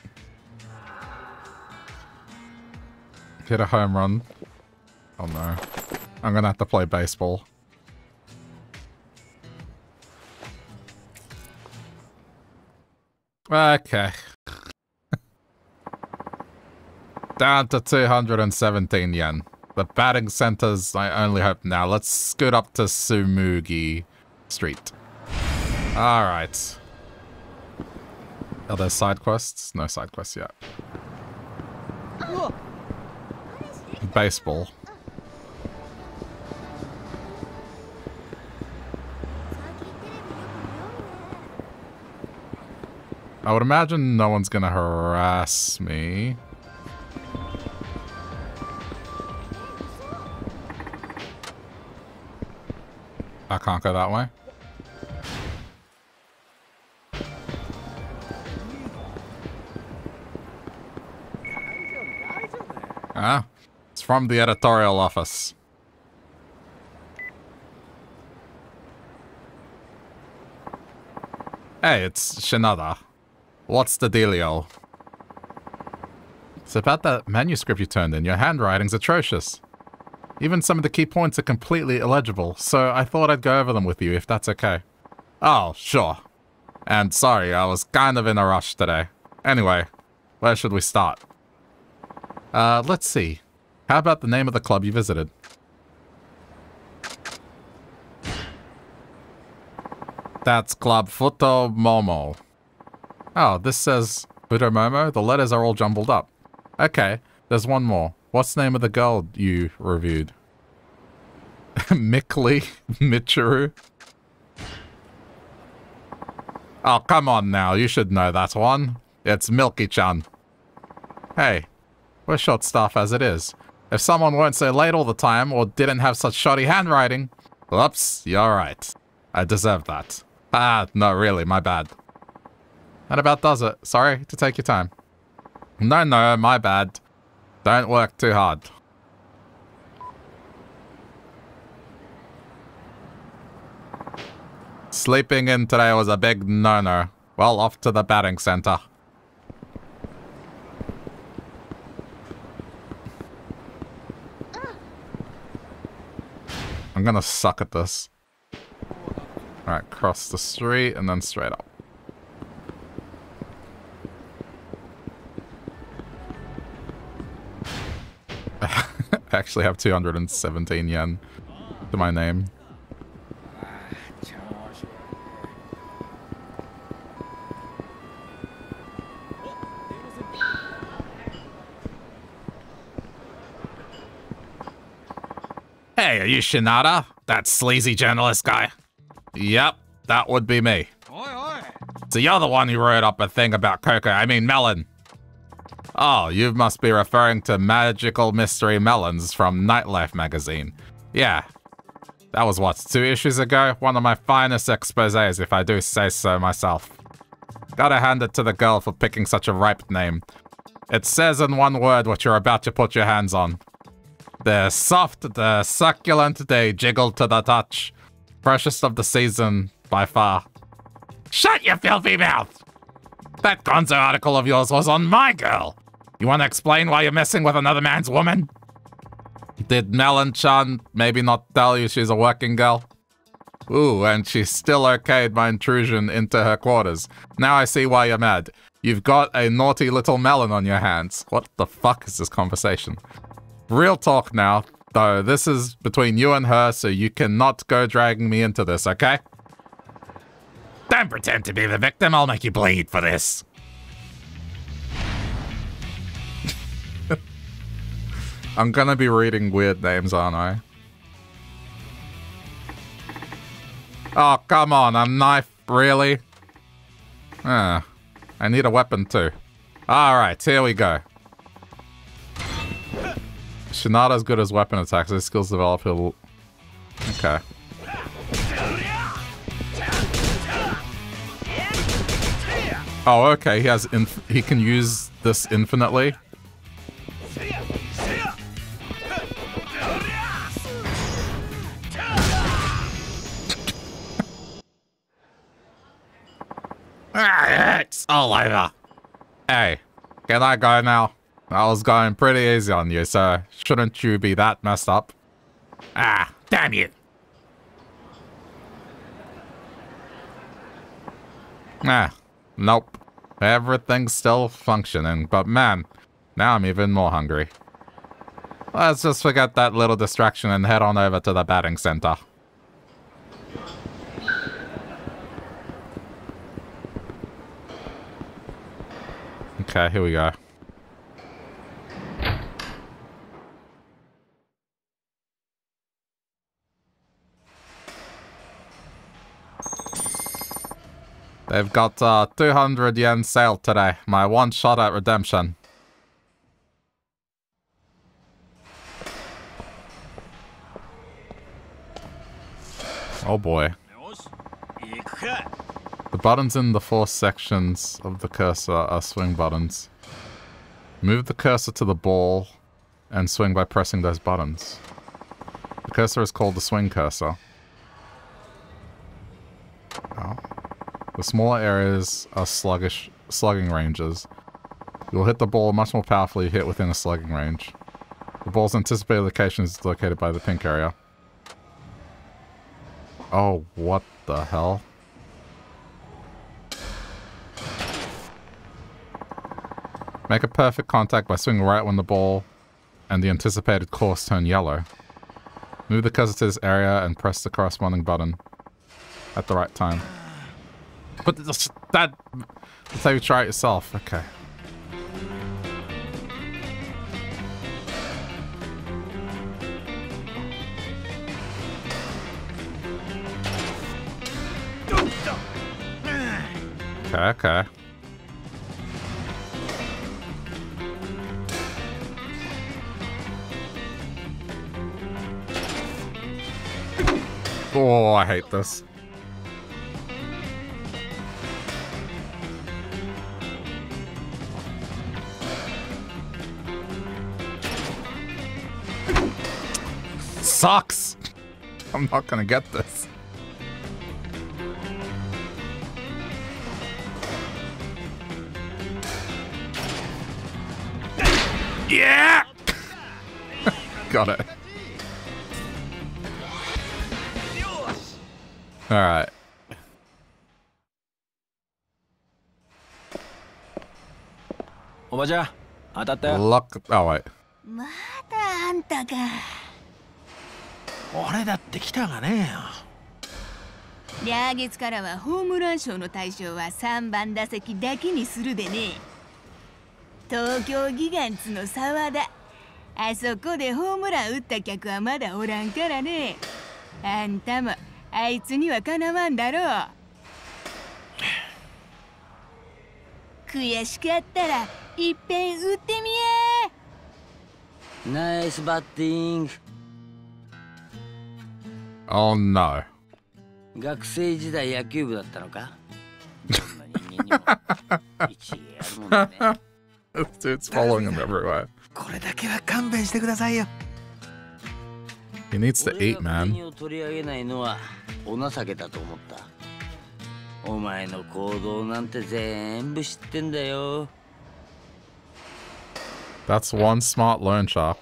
Hit a home run. Oh no. I'm gonna have to play baseball. Okay. Down to two hundred seventeen yen. The batting center's my only hope now. Let's scoot up to Sumugi Street. Alright. Are there side quests? No side quests yet. Baseball. I would imagine no one's gonna harass me. I can't go that way. Ah, it's from the editorial office. Hey, it's Shinada. What's the dealio? It's about that manuscript you turned in. Your handwriting's atrocious. Even some of the key points are completely illegible, so I thought I'd go over them with you, if that's okay. Oh, sure. And sorry, I was kind of in a rush today. Anyway, where should we start? Uh, let's see. How about the name of the club you visited? That's Club Futo Momo. Oh, this says Futo Momo? The letters are all jumbled up. Okay, there's one more. What's the name of the girl you reviewed? Mikli Michiru? Oh, come on now. You should know that one. It's Milky-chan. Hey, we're short staff as it is. If someone weren't so late all the time or didn't have such shoddy handwriting... Whoops, you're right. I deserve that. Ah, no, really, my bad. That about does it. Sorry to take your time. No, no, my bad. Don't work too hard. Sleeping in today was a big no-no. Well, off to the batting center. I'm gonna suck at this. Alright, cross the street and then straight up. I actually have two hundred seventeen yen to my name. Hey, are you Shinada? That sleazy journalist guy? Yep, that would be me. So you're the one who wrote up a thing about Coco, I mean melon. Oh, you must be referring to Magical Mystery Melons from Nightlife magazine. Yeah. That was what, two issues ago? One of my finest exposés, if I do say so myself. Gotta hand it to the girl for picking such a ripe name. It says in one word what you're about to put your hands on. They're soft, they're succulent, they jiggle to the touch. Freshest of the season, by far. Shut your filthy mouth! That gonzo article of yours was on my girl. You want to explain why you're messing with another man's woman? Did Melon-chan maybe not tell you she's a working girl? Ooh, and she still okayed my intrusion into her quarters. Now I see why you're mad. You've got a naughty little melon on your hands. What the fuck is this conversation? Real talk now, though. This is between you and her, so you cannot go dragging me into this, okay? Don't pretend to be the victim. I'll make you bleed for this. I'm gonna be reading weird names, aren't I? Oh, come on. A knife? Really? Ah, I need a weapon too. Alright, here we go. Shinada's good as weapon attacks. His skills develop, he'll... Okay. Oh, okay. He has inf he can use this infinitely. It's all over. Hey, can I go now? I was going pretty easy on you, so shouldn't you be that messed up? Ah, damn you. Ah, nope. Everything's still functioning, but man, now I'm even more hungry. Let's just forget that little distraction and head on over to the batting center. Okay, here we go. They've got uh, two hundred yen sale today. My one shot at redemption. Oh boy. The buttons in the four sections of the cursor are swing buttons. Move the cursor to the ball and swing by pressing those buttons. The cursor is called the swing cursor. Oh. The smaller areas are sluggish slugging ranges. You'll hit the ball much more powerfully hit within a slugging range. The ball's anticipated location is located by the pink area. Oh, what the hell? Make a perfect contact by swinging right when the ball and the anticipated course turn yellow. Move the cursor to this area and press the corresponding button at the right time. But that... That's how you try it yourself. Okay. Okay, okay. Oh, I hate this. Sucks. I'm not gonna get this. Yeah! Got it. Alright. Obaja, Luck. Oh, wait. まだあんたか。 俺だって来たがねえよ。 来月からはホームラン賞の対象はさんばん打席だけにするでね。東京ギガンツの沢田。あそこでホームラン打った客はまだおらんからね。あんたもあいつにはかなわんだろう。悔しかったらいっぺん打ってみえ。 ナイスバッティング。 Oh no. 学生時代野球部だったのか？どんな人間にも一理あるもんだね。 This dude's following him everywhere. これだけは勘弁してくださいよ。 He needs to eat, 俺が man. 国を取り上げないのはお情けだと思った。お前の行動なんて全部知ってんだよ。 That's one smart loan shark.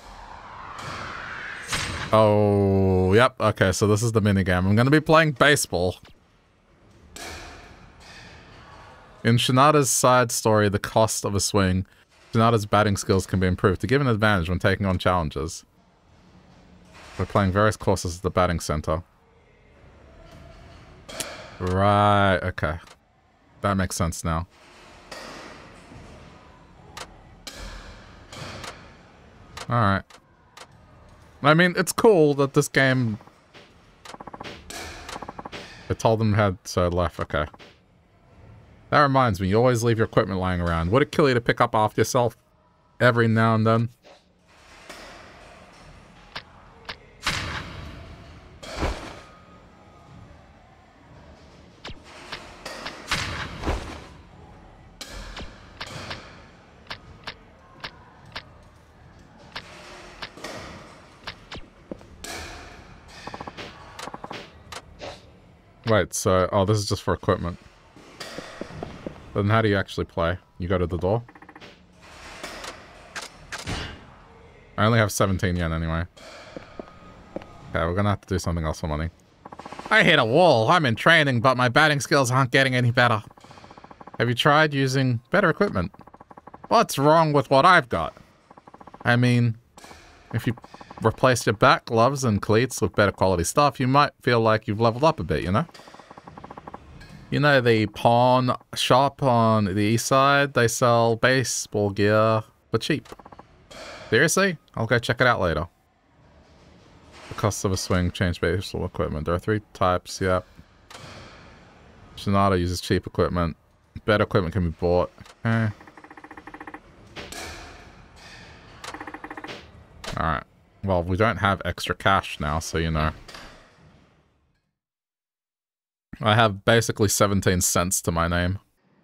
Oh, yep. Okay, so this is the minigame. I'm going to be playing baseball. In Shinada's side story, The Cost of a Swing, Shinada's batting skills can be improved to give an advantage when taking on challenges. We're playing various courses at the batting center. Right, okay. That makes sense now. Alright. I mean, it's cool that this game... I told them had so left, okay. That reminds me, you always leave your equipment lying around. Would it kill you to pick up off yourself every now and then? Wait, so... Oh, this is just for equipment. Then how do you actually play? You go to the door? I only have seventeen yen anyway. Okay, we're gonna have to do something else for money. I hit a wall! I'm in training, but my batting skills aren't getting any better. Have you tried using better equipment? What's wrong with what I've got? I mean, if you replace your bat gloves and cleats with better quality stuff, you might feel like you've leveled up a bit, you know? You know the pawn shop on the east side? They sell baseball gear for cheap. Seriously? I'll go check it out later. The cost of a swing, change baseball equipment. There are three types, yep. Shinada uses cheap equipment. Better equipment can be bought. Okay. Alright. Well, we don't have extra cash now, so you know. I have basically seventeen cents to my name.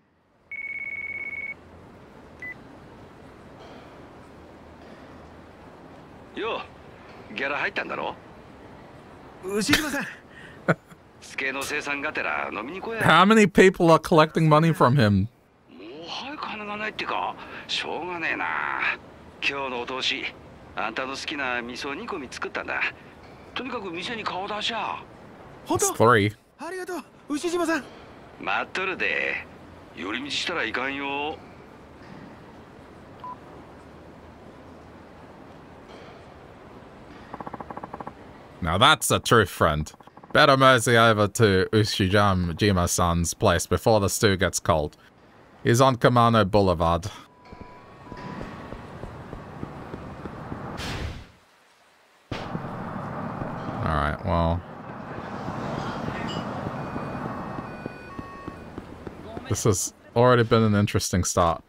Yo, ギャラ入ったんだろ? 牛島さん。 スケの生産がてら飲みに来や。 How many people are collecting money from him? もうはい金がないってか、しょうがねえな。今日のお通し、あんたの好きな味噌煮込み作ったんだ。とにかく店に顔出しゃ。 本当? Three. ありがとう、牛島さん。 待っとるで。寄り道したらいかんよ。 Now that's a true friend. Better mosey over to Ushijima-san-san's place before the stew gets cold. He's on Kamano Boulevard. Alright, well... This has already been an interesting start.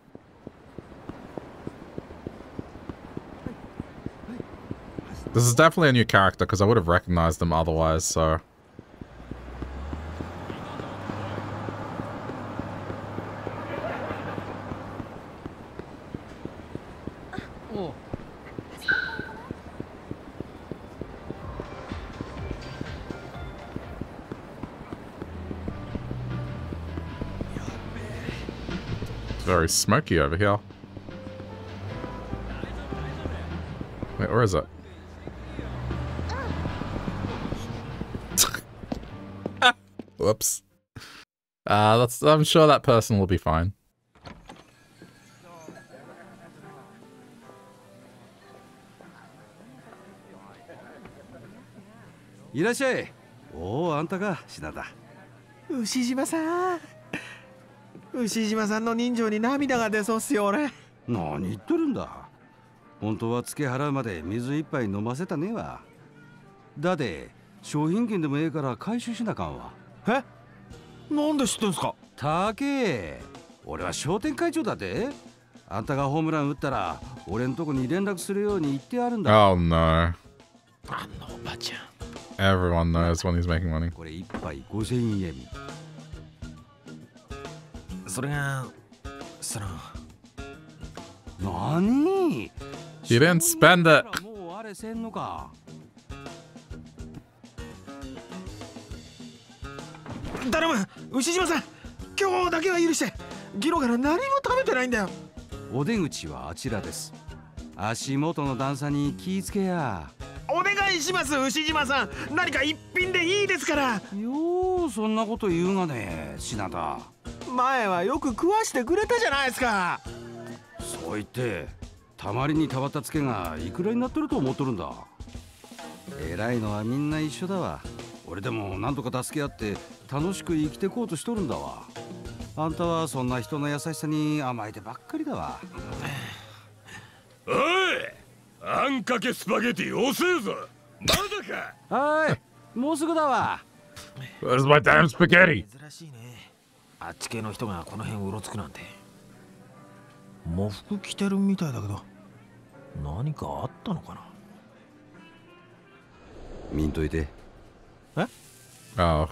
This is definitely a new character, because I would have recognized them otherwise, so... お It's very smoky over here. Wait, where is it? Whoops. Uh, that's, I'm sure that person will be fine. いらっしゃい。おお、あんたか、品田。 牛島さん。牛島さんの人情に涙が出そうっすよ、俺。 何言ってるんだ。本当は付け払うまで水一杯飲ませたねえわ。だって商品券でもええから回収しなあかんわ。 え？なんで知ってんすか？ たけ、俺は商店会長だで。あんたがホームラン打ったら俺んとこに連絡するように言ってあるんだ。 Oh no. あのおばちゃん。 Everyone knows when he's making money. これ一杯ごせんえん。 それが、その。 何？ He didn't spend it. もうあれせんのか。 頼む、牛島さん。今日だけは許して。ギロから何も食べてないんだよ。 お出口はあちらです。足元の段差に気ぃつけや。 お願いします、牛島さん。何か一品でいいですから。 ようそんなこと言うがね、品田。 前はよく食わしてくれたじゃないですか。 そう言ってたまりにたまったツケがいくらになってると思っとるんだ。偉いのはみんな一緒だわ。俺でも何とか助け合って楽しく生きてこうとしとるんだわ。あんたはそんな人の優しさに甘えてばっかりだわ。 おい、あんかけスパゲティ遅えぞ。まだか。はい、もうすぐだわ。 Where's my damn spaghetti? 珍しいね。あっち系の人がこの辺うろつくなんて。喪服着てるみたいだけど、何かあったのかな。 見んといて。 え？ Oh.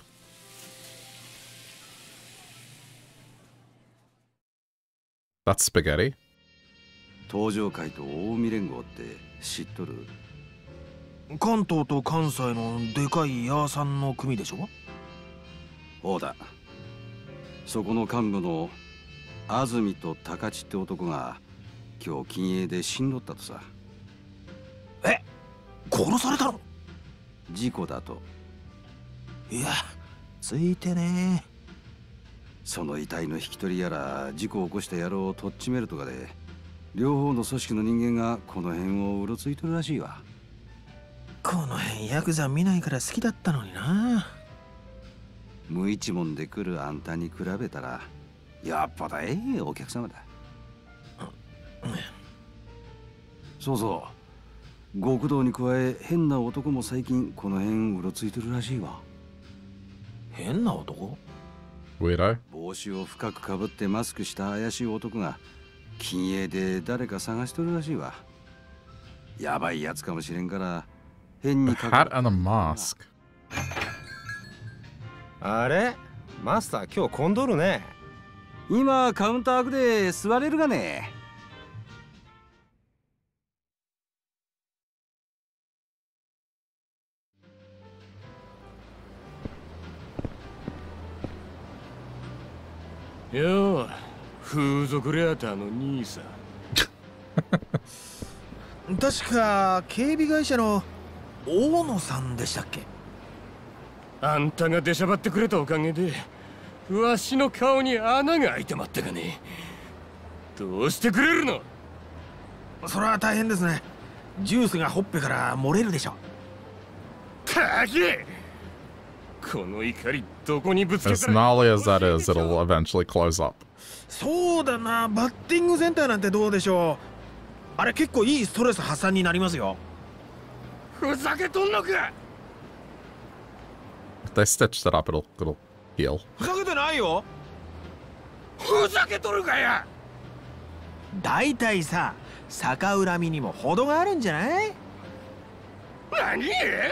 That's spaghetti. 東上会と近江連合って知っとる？ 関東と関西のでかいヤーさんの組でしょ？ そうだ。そこの幹部の安住と高知って男が今日禁煙で死んどったとさ。 え？殺されたの？ 事故だと。 いや、ついてねえ。 その遺体の引き取りやら事故を起こした野郎をとっちめるとかで、両方の組織の人間がこの辺をうろついとるらしいわ。 この辺ヤクザ見ないから好きだったのにな。 無一文で来るあんたに比べたらやっぱだええお客様だ。そうそう、極道に加え変な男も最近この辺うろついてるらしいわ。 変な男？ Weirdo? 帽子を深くかぶってマスクした怪しい男が禁煙で誰か探しとるらしいわ。やばいやつかもしれんから変に A hat and a mask. あれマスター今日混んどるね。 今カウンター開くで座れるがね。 よう、風俗レアターの兄さん。確か警備会社の大野さんでしたっけ？ あんたが出しゃばってくれたおかげでわしの顔に穴が開いてまったがね。どうしてくれるの？ それは大変ですね。ジュースがほっぺから漏れるでしょ。 たけ！この怒りどこにぶつけ As たら gnarly as that is, it'll eventually close up. そうだな、バッティングセンターなんてどうでしょう。あれ結構いいストレス発散になりますよ。 ふざけとんのか。 If they stitched it up, it'll, it'll heal. ふざけてないよ。 ふざけとるかや。 だいたいさ、逆恨みにも程があるんじゃない？ 何？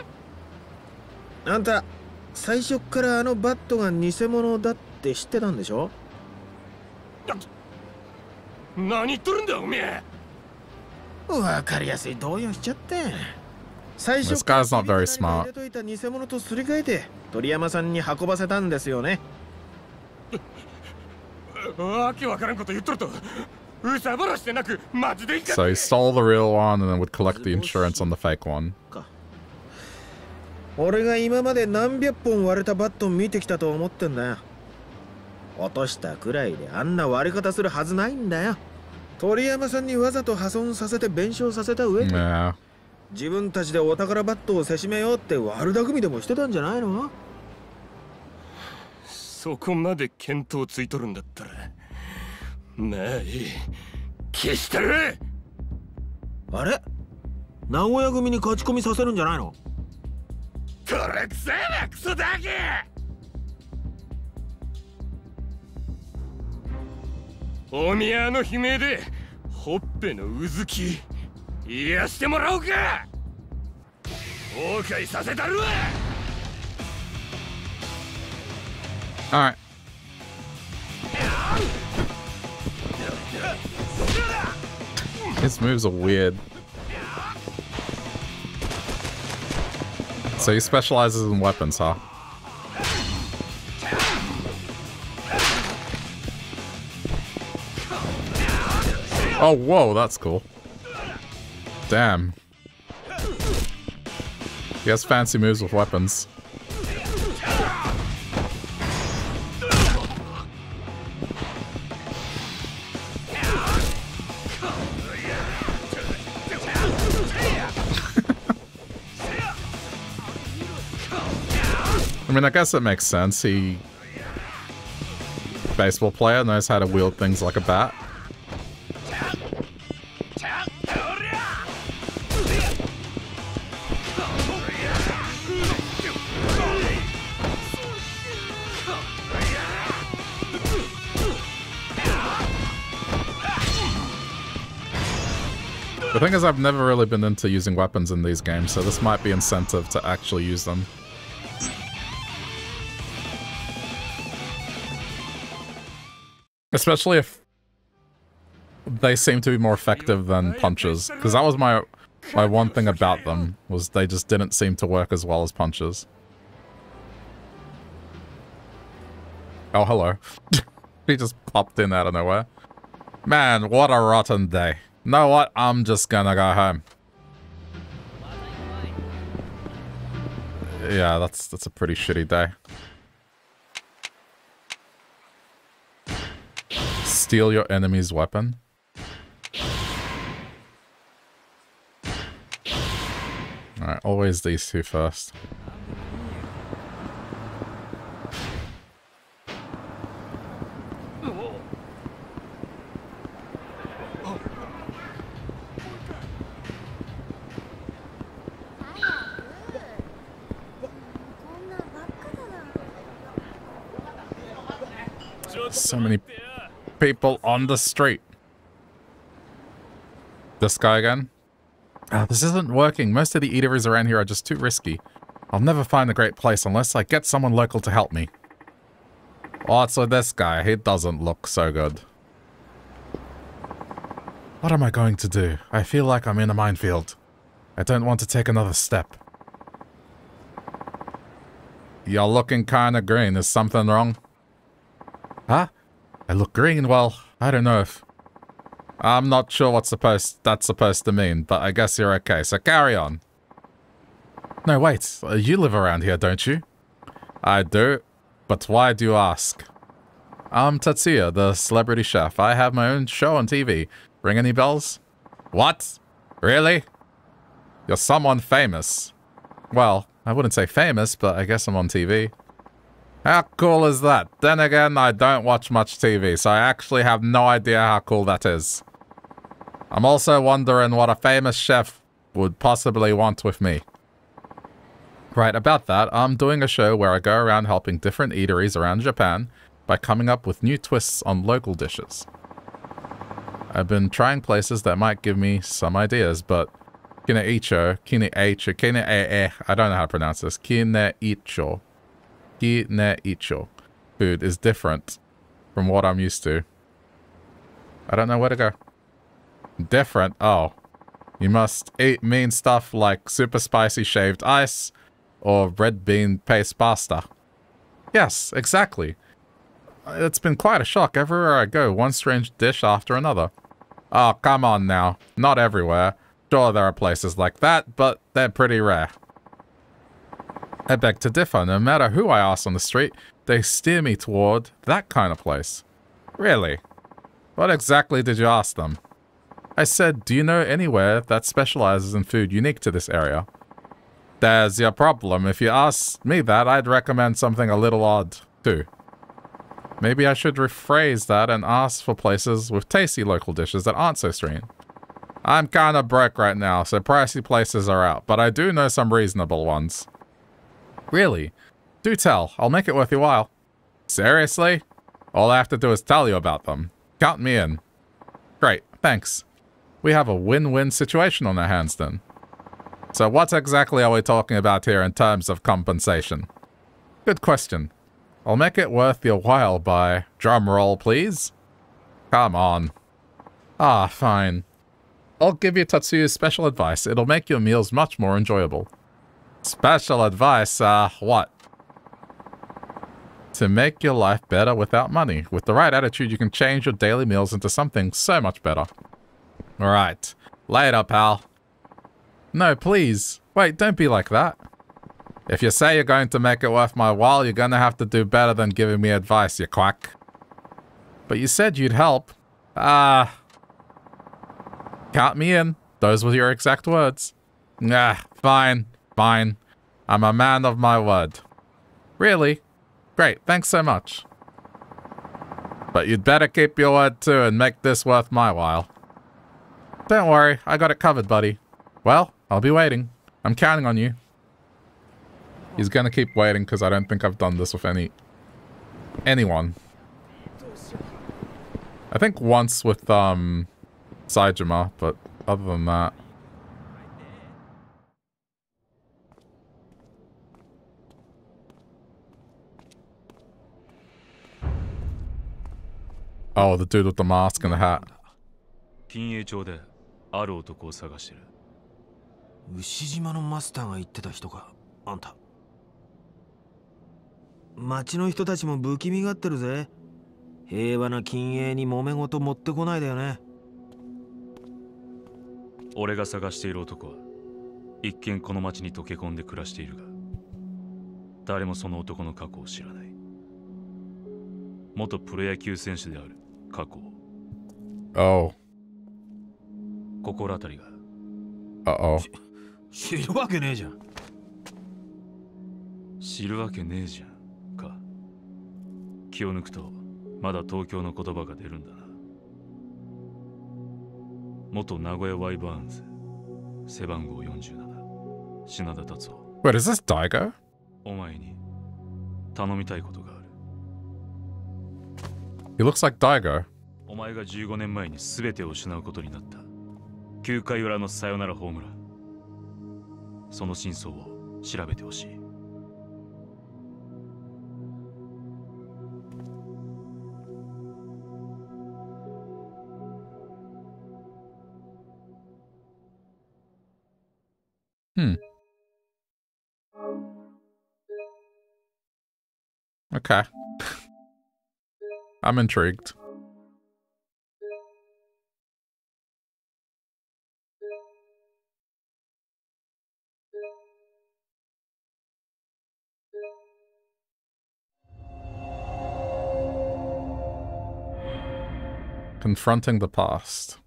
あんた最初からあのバットが偽物だって知ってたんでしょ？ 何言っとるんだおめえ。 わかりやすい動揺しちゃって。最 This 初 guy's not very smart. 入れといた偽物とすり替えて鳥山さんに運ばせたんですよね。 わけわからんこと言っとると。うさばらしてなくマジでいかん。 So he stole the real one and then would collect the insurance on the fake one. 俺が今まで何百本割れたバット見てきたと思ってんだよ。落としたくらいであんな割り方するはずないんだよ。鳥山さんにわざと破損させて弁償させた上で、 Yeah. 自分たちでお宝バットをせしめようって悪巧みでもしてたんじゃないの？ そこまで見当ついとるんだったらまあいい、消したる。 あれ、名古屋組に勝ち込みさせるんじゃないの？ これくせえなクソだけ。お宮の悲鳴でほっぺのうずき癒してもらおうか。後悔させたるわ。 Alright. His moves are weird. So he specializes in weapons, huh? Oh, whoa, that's cool. Damn. He has fancy moves with weapons. I mean, I guess it makes sense. He... baseball player, knows how to wield things like a bat. The thing is, I've never really been into using weapons in these games, so this might be incentive to actually use them. Especially if they seem to be more effective than punches, because that was my my one thing about them, was they just didn't seem to work as well as punches. Oh, hello. He just popped in out of nowhere. Man, what a rotten day. You know what? I'm just gonna go home. Yeah, that's that's a pretty shitty day. Steal your enemy's weapon. Alright, always these two first. So many people on the street. This guy again? Ah, this isn't working. Most of the eateries around here are just too risky. I'll never find a great place unless I get someone local to help me. Oh, so this guy, he doesn't look so good. What am I going to do? I feel like I'm in a minefield. I don't want to take another step. You're looking kinda green. Is something wrong? Huh? I look green? Well, I don't know if... I'm not sure what supposed that's supposed to mean, but I guess you're okay, so carry on. No, wait. You live around here, don't you? I do. But why do you ask? I'm Tatsuya, the celebrity chef. I have my own show on T V. Ring any bells? What? Really? You're someone famous. Well, I wouldn't say famous, but I guess I'm on T V. How cool is that? Then again, I don't watch much T V, so I actually have no idea how cool that is. I'm also wondering what a famous chef would possibly want with me. Right, about that, I'm doing a show where I go around helping different eateries around Japan by coming up with new twists on local dishes. I've been trying places that might give me some ideas, but Kineicho, Kineicho, Kinei, I don't know how to pronounce this, Kineicho, Kineicho food is different from what I'm used to. I don't know where to go. Different? Oh. You must eat mean stuff like super spicy shaved ice or red bean paste pasta. Yes, exactly. It's been quite a shock everywhere I go, one strange dish after another. Oh, come on now. Not everywhere. Sure, there are places like that, but they're pretty rare. I beg to differ. No matter who I ask on the street, they steer me toward that kind of place. Really? What exactly did you ask them? I said, do you know anywhere that specializes in food unique to this area? There's your problem. If you ask me that, I'd recommend something a little odd, too. Maybe I should rephrase that and ask for places with tasty local dishes that aren't so strange. I'm kinda broke right now, so pricey places are out, but I do know some reasonable ones. Really? Do tell. I'll make it worth your while. Seriously? All I have to do is tell you about them. Count me in. Great, thanks. We have a win-win situation on our hands then. So what exactly are we talking about here in terms of compensation? Good question. I'll make it worth your while by... Drum roll, please. Come on. Ah, fine. I'll give you Tatsuya's special advice. It'll make your meals much more enjoyable. Special advice, uh, what? To make your life better without money. With the right attitude, you can change your daily meals into something so much better. Alright. Later, pal. No, please. Wait, don't be like that. If you say you're going to make it worth my while, you're gonna have to do better than giving me advice, you quack. But you said you'd help. Ah. Uh, count me in. Those were your exact words. Nah, fine. Fine. I'm a man of my word. Really? Great, thanks so much. But you'd better keep your word too and make this worth my while. Don't worry, I got it covered, buddy. Well, I'll be waiting. I'm counting on you. He's gonna keep waiting because I don't think I've done this with any... anyone. I think once with, um... Saejima, but other than that... Oh, the dude with the mask and the hat. 金栄町である男を探してる。 牛島のマスターが言ってた人か、あんた。町の人たちも不気味がってるぜ。平和な金栄に揉め事持ってこないだよね。 俺が探している男は一見この町に溶け込んで暮らしているが、誰もその男の過去を知らない。元プロ野球選手である過去を。 Oh. 心当たりが。 Uh-oh. 知るわけねえじゃん。 知るわけねえじゃんか。気を抜くとまだ東京の言葉が出るんだな。元名古屋ワイバーンズ背番号よんじゅうなな品田達夫。 Wait, is this Daigo? お前に頼みたいことがある。 He looks like Daigo. お前がじゅうごねんまえに全てを失うことになったきゅうかい裏のサヨナラホームラン、その真相を調べてほしい。 Hmm. Okay. I'm intrigued. Confronting the past.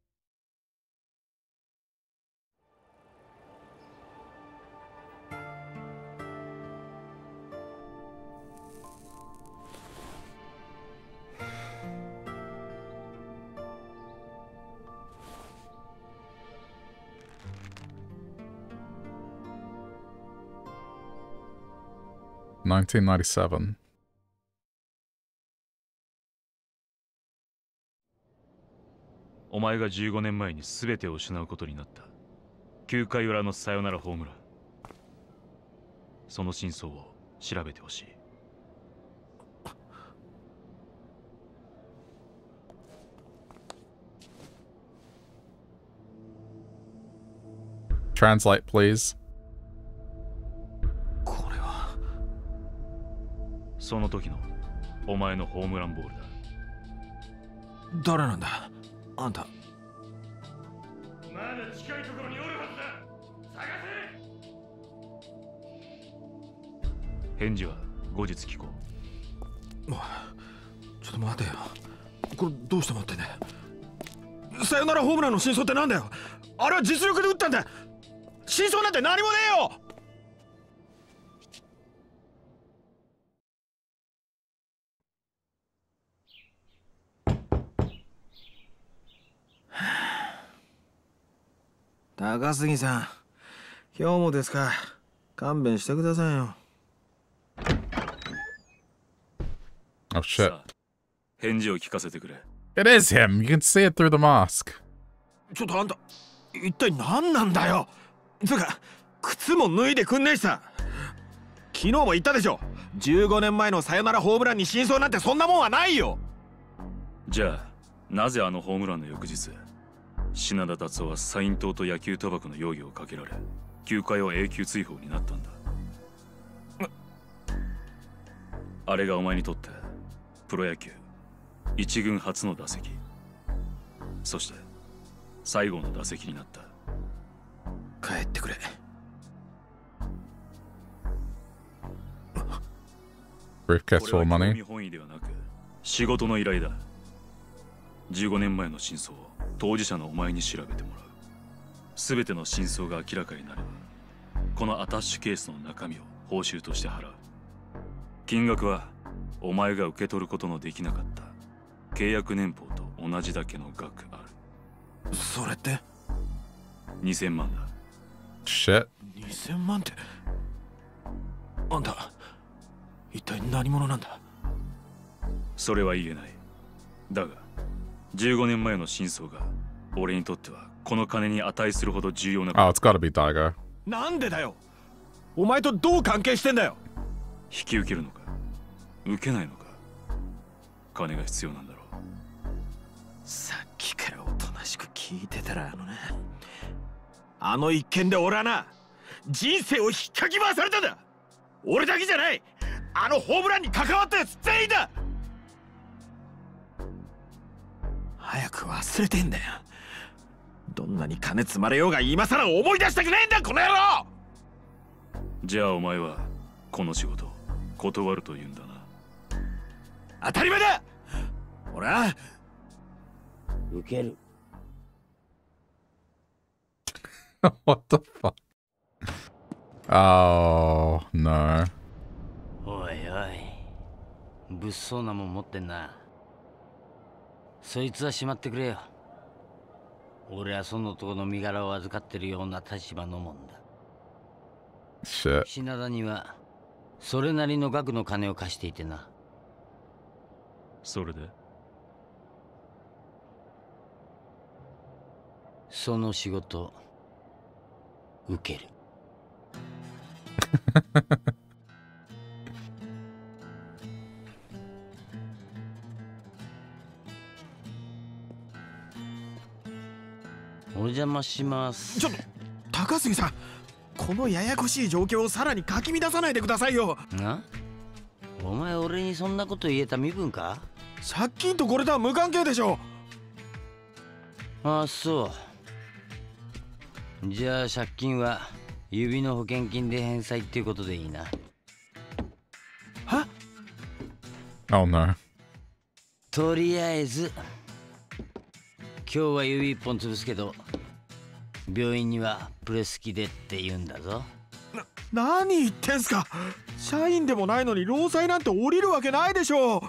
nineteen ninety-seven. お前がじゅうごねんまえに全てを失うことになったきゅうかい裏のサヨナラホームラン、その真相を調べてほしい。 Translate, please. これはその時のお前のホームランボールだ。 誰なんだあんた。 まだ近いところにおるはずだ。探せ。 返事は後日聞こう。ちょっと待てよ。これどうして持ってんだよ。さよならホームランの真相ってなんだよ。あれは実力で打ったんだ。真相なんて何もねえよ。高杉さん、今日もですか。勘弁してくださいよ。 Oh shit. 返事を聞かせてくれ。 It is him. You can see it through the mask. ちょっとあんた、一体何なんだよ。つうか、靴も脱いでくんねえしさ。昨日も言ったでしょ。じゅうごねんまえのサヨナラホームランに真相なんてそんなもんはないよ。 じゃあ、なぜあのホームランの翌日、品田達夫はサイン島と野球賭博の容疑をかけられ、球界を永久追放になったんだ。あれがお前にとってプロ野球一軍初の打席、そして最後の打席になった。 帰ってくれ。 Briefcase full of money. 興味本位ではなく仕事の依頼だ。じゅうごねんまえの真相を当事者のお前に調べてもらう。すべての真相が明らかになれば、このアタッシュケースの中身を報酬として払う。金額はお前が受け取ることのできなかった契約年俸と同じだけの額ある。 それってにせんまんだ。 Shit. にせんまんって。あんた一体何者なんだ。 それは言えない。だがじゅうごねんまえの真相が俺にとってはこの金に値するほど重要な。 Oh, it's gotta be Daigo. なんでだよ。お前とどう関係してんだよ。 引き受けるのか受けないのか。金が必要なんだろう。 さっきからおとなしく聞いてたらあのな、あの一件で俺はな、人生を引っかき回されたんだ。俺だけじゃない、あのホームランに関わったやつ全員だ。早く忘れてんだよ。どんなに金積まれようが今さら思い出したくないんだこの野郎。 じゃあお前はこの仕事断ると言うんだな。 当たり前だ。ほら受ける。 What the fuck? Oh no. おいおい、物騒なもん持ってんな。そいつはしまってくれよ。俺はその男の身柄を預かってるような立場のもんだ。 Shit. 品田にはそれなりの額の金を貸していてな。 それでその仕事受ける。お邪魔します。 ちょっと高杉さん、このややこしい状況をさらにかき乱さないでくださいよ。 な、お前俺にそんなこと言えた身分か。 借金とこれとは無関係でしょ。 ああそう。じゃあ借金は指の保険金で返済っていうことでいいな。 は？ Oh no. とりあえず今日は指一本潰すけど、病院にはプレス機でって言うんだぞ。 な、何言ってんすか。社員でもないのに労災なんて降りるわけないでしょう。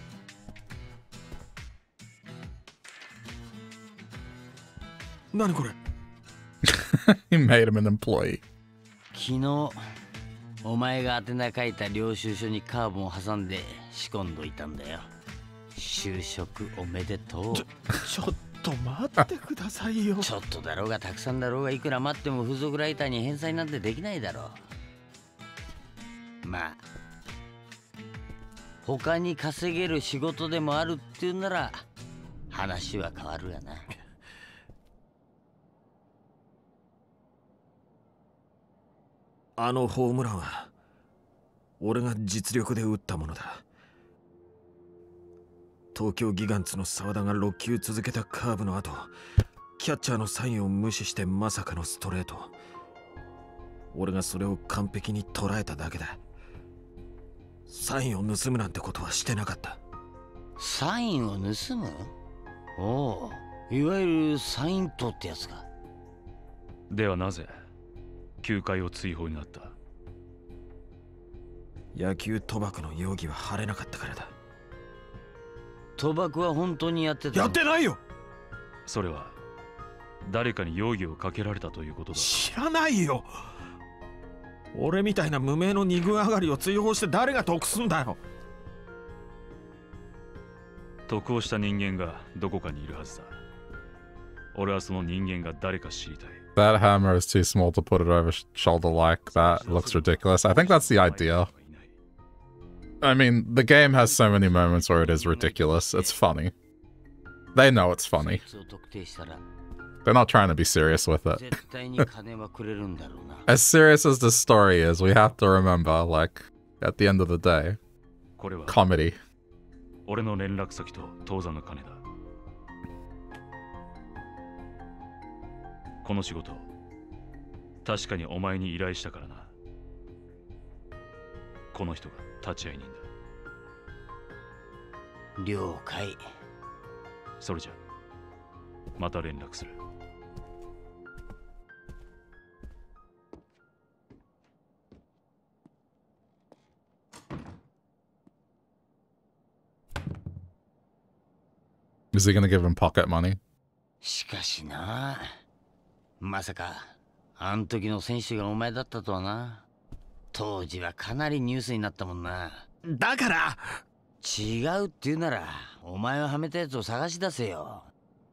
何これ。 He made him an employee. 昨日お前が宛名書いた領収書にカーボンを挟んで仕込んどいたんだよ。就職おめでとう。 ちょ、ちょっと待ってくださいよ。 ちょっとだろうがたくさんだろうがいくら待っても風俗ライターに返済なんてできないだろう。まあ他に稼げる仕事でもあるっていうなら話は変わるがな。 あのホームランは俺が実力で打ったものだ。東京ギガンツの澤田がろっきゅう続けたカーブの後、キャッチャーのサインを無視してまさかのストレート。俺がそれを完璧に捉えただけだ。サインを盗むなんてことはしてなかった。 サインを盗む？おお、いわゆるサイン盗ってやつか。 ではなぜ球界を追放になった？ 野球賭博の容疑は晴れなかったからだ。 賭博は本当にやってた？ やってないよ。 それは誰かに容疑をかけられたということだ。 知らないよ。俺みたいな無名の二軍上がりを追放して誰が得すんだよ。 得をした人間がどこかにいるはずだ。俺はその人間が誰か知りたい。 That hammer is too small to put it over shoulder like that. Looks ridiculous. I think that's the idea. I mean, the game has so many moments where it is ridiculous. It's funny. They know it's funny. They're not trying to be serious with it. As serious as this story is, we have to remember, like, at the end of the day, comedy. 俺の連絡先と当座の金だ。この仕事、確かにお前に依頼したからな。この人が立ち会い人だ。 了解。 それじゃ、また連絡する。 Is he gonna give him pocket money? しかしな、まさかあん時の選手がお前だったとはな。当時はかなりニュースになったもんな。 だから違うって言うならお前をはめたやつを探し出せよ。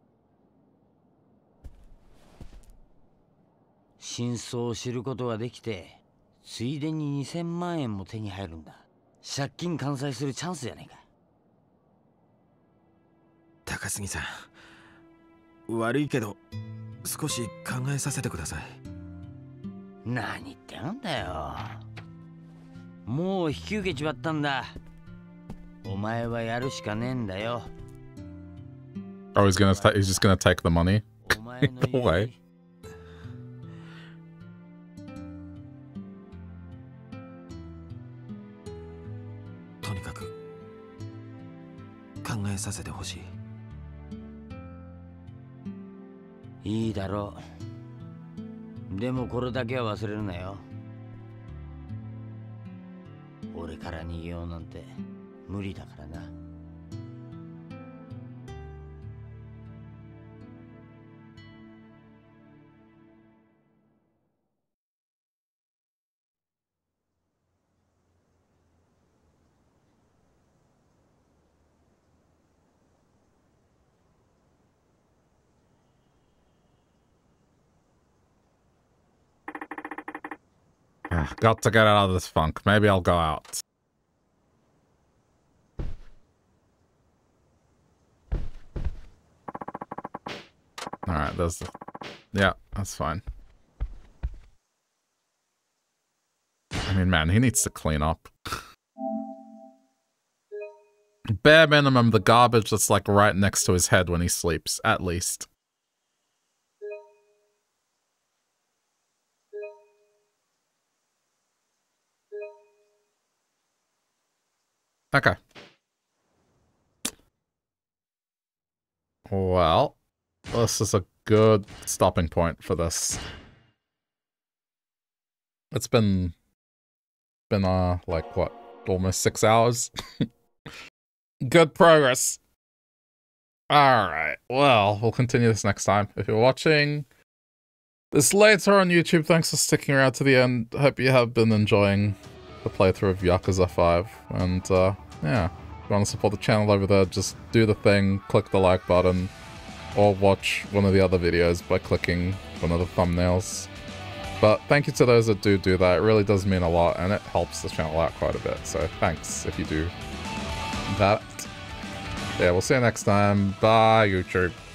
真相を知ることができて、ついでににせんまんえんも手に入るんだ。借金完済するチャンスじゃねえか。 高杉さん、悪いけど少し考えさせてください。 何言ってんだよ。もう引き受けちまったんだ。お前はやるしかねえんだよ。 Oh, he's gonna he's just gonna take the money? No way. とにかく考えさせてほしい。 いいだろう。でもこれだけは忘れるなよ。俺から逃げようなんて無理だからな。 Got to get out of this funk. Maybe I'll go out. Alright, there's the... Yeah, that's fine. I mean, man, he needs to clean up. Bare minimum, the garbage that's like right next to his head when he sleeps, at least. Okay. Well, this is a good stopping point for this. It's been, been, uh, like, what, almost six hours? Good progress. Alright, well, we'll continue this next time. If you're watching this later on YouTube, thanks for sticking around to the end. Hope you have been enjoying the playthrough of Yakuza five, and uh, yeah, if you want to support the channel over there, just do the thing, click the like button, or watch one of the other videos by clicking one of the thumbnails. But thank you to those that do do that, it really does mean a lot, and it helps the channel out quite a bit, so thanks if you do that. Yeah, we'll see you next time, bye YouTube.